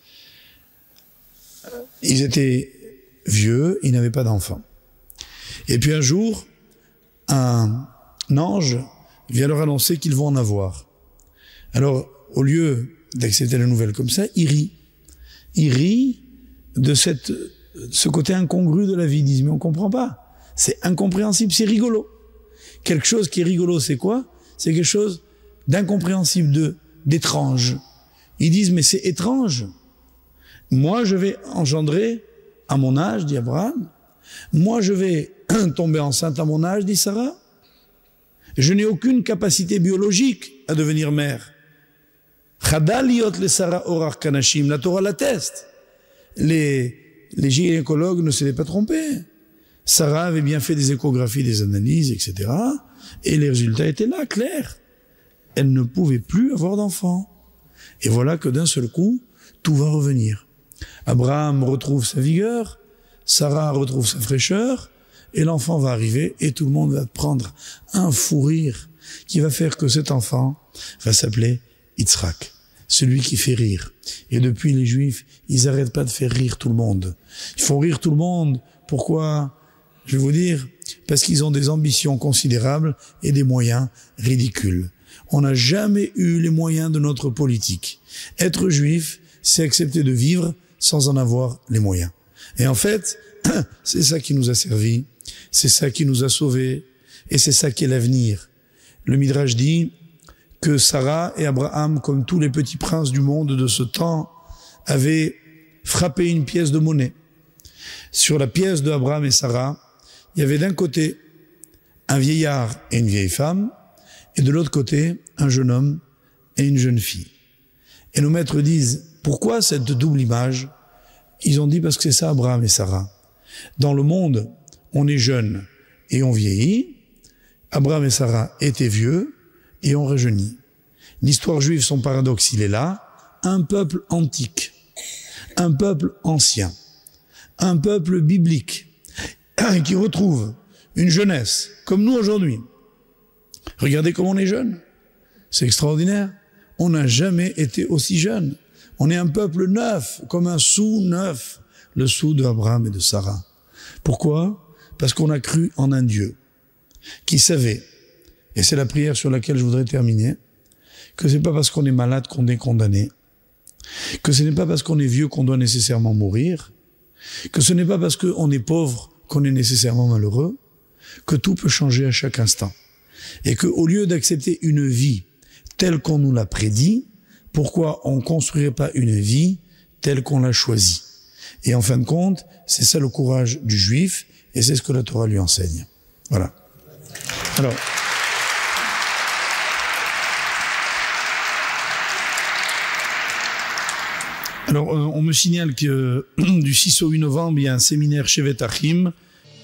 Ils étaient vieux, ils n'avaient pas d'enfants. Et puis un jour, un ange vient leur annoncer qu'ils vont en avoir. Alors, au lieu d'accepter la nouvelle comme ça, ils rient. Ils rient de cette, ce côté incongru de la vie. Ils disent, mais on comprend pas. C'est incompréhensible, c'est rigolo. Quelque chose qui est rigolo, c'est quoi? C'est quelque chose d'incompréhensible, de, d'étrange. Ils disent, mais c'est étrange. Moi, je vais engendrer à mon âge, dit Abraham. Moi, je vais tomber enceinte à mon âge, dit Sarah. Je n'ai aucune capacité biologique à devenir mère. Chadaliot le Sarah orar kanashim, la Torah l'atteste. Les, les gynécologues ne s'étaient pas trompés. Sarah avait bien fait des échographies, des analyses, et cetera. Et les résultats étaient là, clairs. Elle ne pouvait plus avoir d'enfant. Et voilà que d'un seul coup, tout va revenir. Abraham retrouve sa vigueur, Sarah retrouve sa fraîcheur, et l'enfant va arriver, et tout le monde va prendre un fou rire qui va faire que cet enfant va s'appeler Yitzhak, celui qui fait rire. Et depuis, les Juifs, ils n'arrêtent pas de faire rire tout le monde. Ils font rire tout le monde. Pourquoi? Je vais vous dire, parce qu'ils ont des ambitions considérables et des moyens ridicules. On n'a jamais eu les moyens de notre politique. Être juif, c'est accepter de vivre sans en avoir les moyens. Et en fait, c'est ça qui nous a servi, c'est ça qui nous a sauvés, et c'est ça qui est l'avenir. Le Midrash dit que Sarah et Abraham, comme tous les petits princes du monde de ce temps, avaient frappé une pièce de monnaie. Sur la pièce de Abraham et Sarah, il y avait d'un côté un vieillard et une vieille femme, et de l'autre côté, un jeune homme et une jeune fille. Et nos maîtres disent, pourquoi cette double image? Ils ont dit parce que c'est ça Abraham et Sarah. Dans le monde, on est jeune et on vieillit. Abraham et Sarah étaient vieux et on rajeunit. L'histoire juive, son paradoxe, il est là. Un peuple antique, un peuple ancien, un peuple biblique, qui retrouve une jeunesse, comme nous aujourd'hui. Regardez comme on est jeune. C'est extraordinaire. On n'a jamais été aussi jeune. On est un peuple neuf, comme un sou neuf, le sou de Abraham et de Sarah. Pourquoi? Parce qu'on a cru en un Dieu qui savait, et c'est la prière sur laquelle je voudrais terminer, que c'est pas parce qu'on est malade qu'on est condamné, que ce n'est pas parce qu'on est vieux qu'on doit nécessairement mourir, que ce n'est pas parce qu'on est pauvre qu'on est nécessairement malheureux, que tout peut changer à chaque instant. Et qu'au lieu d'accepter une vie telle qu'on nous l'a prédit, pourquoi on ne construirait pas une vie telle qu'on l'a choisie? Et en fin de compte, c'est ça le courage du juif, et c'est ce que la Torah lui enseigne. Voilà. Alors, alors on me signale que du six au huit novembre, il y a un séminaire chez Shevet Achim.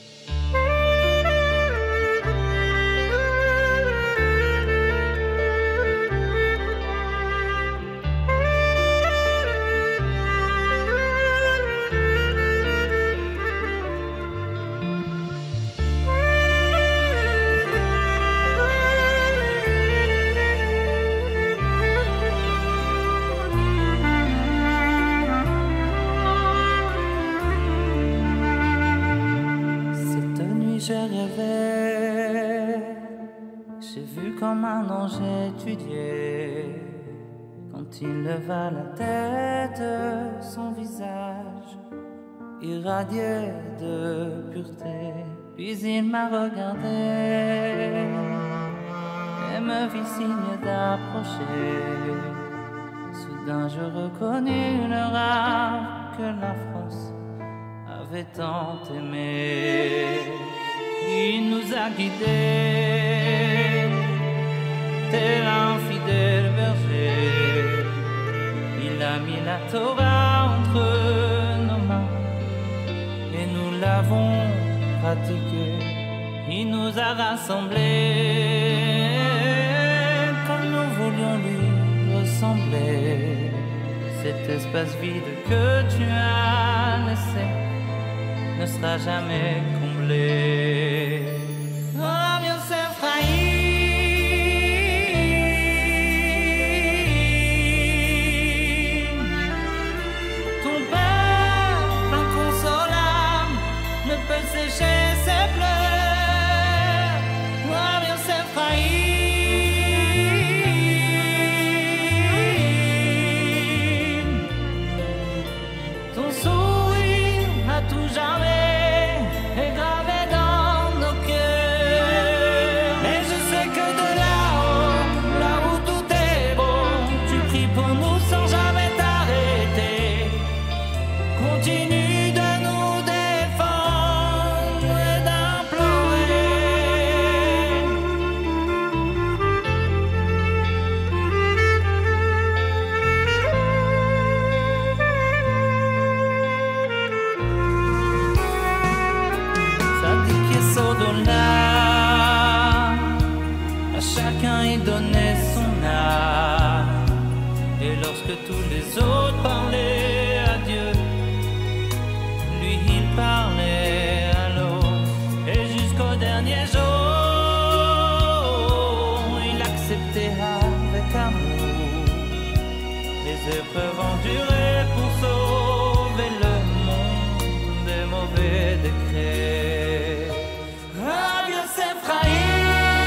J'ai rêvé, j'ai vu comme un ange étudié. Quand il leva la tête, son visage irradiait de pureté. Puis il m'a regardé et me fit signe d'approcher. Soudain je reconnus le rêve que la France avait tant aimé. Il nous a guidés, tel un fidèle berger. Il a mis la Torah entre nos mains et nous l'avons pratiquée. Il nous a rassemblés comme nous voulions lui ressembler. Cet espace vide que tu as laissé ne sera jamais comblé. Oh, Yosef Chaim, ton peuple inconsolable ne peut sécher ses pleurs. Oh, Yosef Chaim, ton sourire à tout jamais est gravé dans nos cœurs. au-delà. À chacun il donnait son âme. Et lorsque tous les autres parlaient à Dieu, lui il parlait à l'autre. Et jusqu'au dernier jour, il acceptait avec amour les épreuves endurées pour sauver le monde des mauvais décrets. Rabbi Yosef Chaim,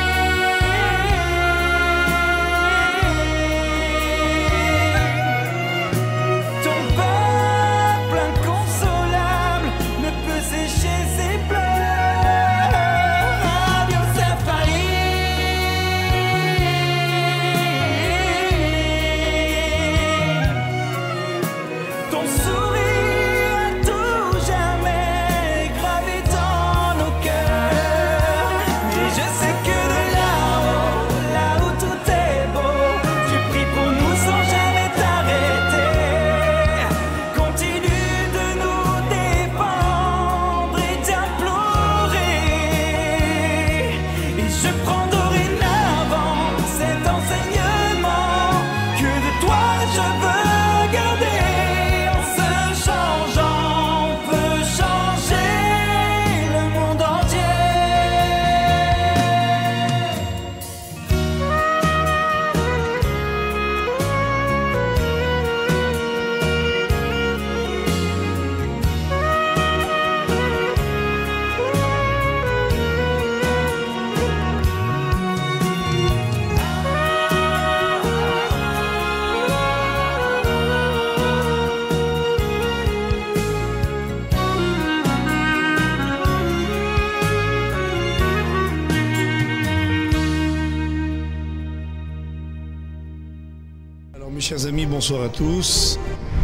Mes chers amis, bonsoir à tous.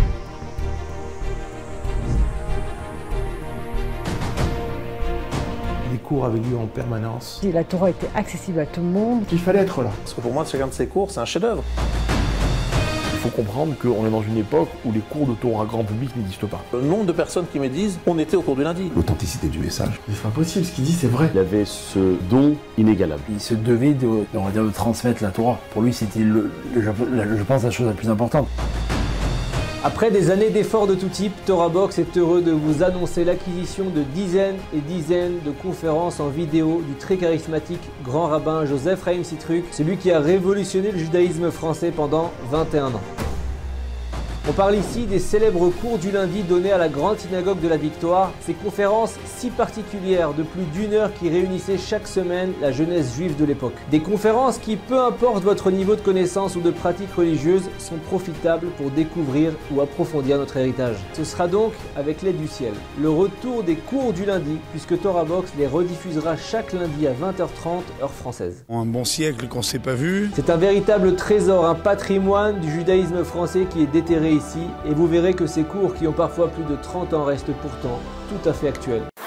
Les cours avaient lieu en permanence. La Torah était accessible à tout le monde. Il fallait être là. Parce que pour moi, chacun de ces cours, c'est un chef-d'œuvre. Il faut comprendre qu'on est dans une époque où les cours de Torah grand public n'existent pas. Le nombre de personnes qui me disent on était au cours du lundi. L'authenticité du message. C'est pas possible, ce qu'il dit, c'est vrai. Il avait ce don inégalable. Il se devait de, on va dire, de transmettre la Torah. Pour lui, c'était, le, le, je pense, la chose la plus importante. Après des années d'efforts de tout type, TorahBox est heureux de vous annoncer l'acquisition de dizaines et dizaines de conférences en vidéo du très charismatique grand rabbin Joseph Chaim Sitruk, celui qui a révolutionné le judaïsme français pendant vingt et un ans. On parle ici des célèbres cours du lundi donnés à la grande synagogue de la Victoire, ces conférences si particulières de plus d'une heure qui réunissaient chaque semaine la jeunesse juive de l'époque. Des conférences qui, peu importe votre niveau de connaissance ou de pratique religieuse, sont profitables pour découvrir ou approfondir notre héritage. Ce sera donc, avec l'aide du ciel, le retour des cours du lundi, puisque TorahBox les rediffusera chaque lundi à vingt heures trente heure française. Un bon siècle qu'on ne s'est pas vu. C'est un véritable trésor, un patrimoine du judaïsme français qui est déterré ici, et vous verrez que ces cours qui ont parfois plus de trente ans restent pourtant tout à fait actuels.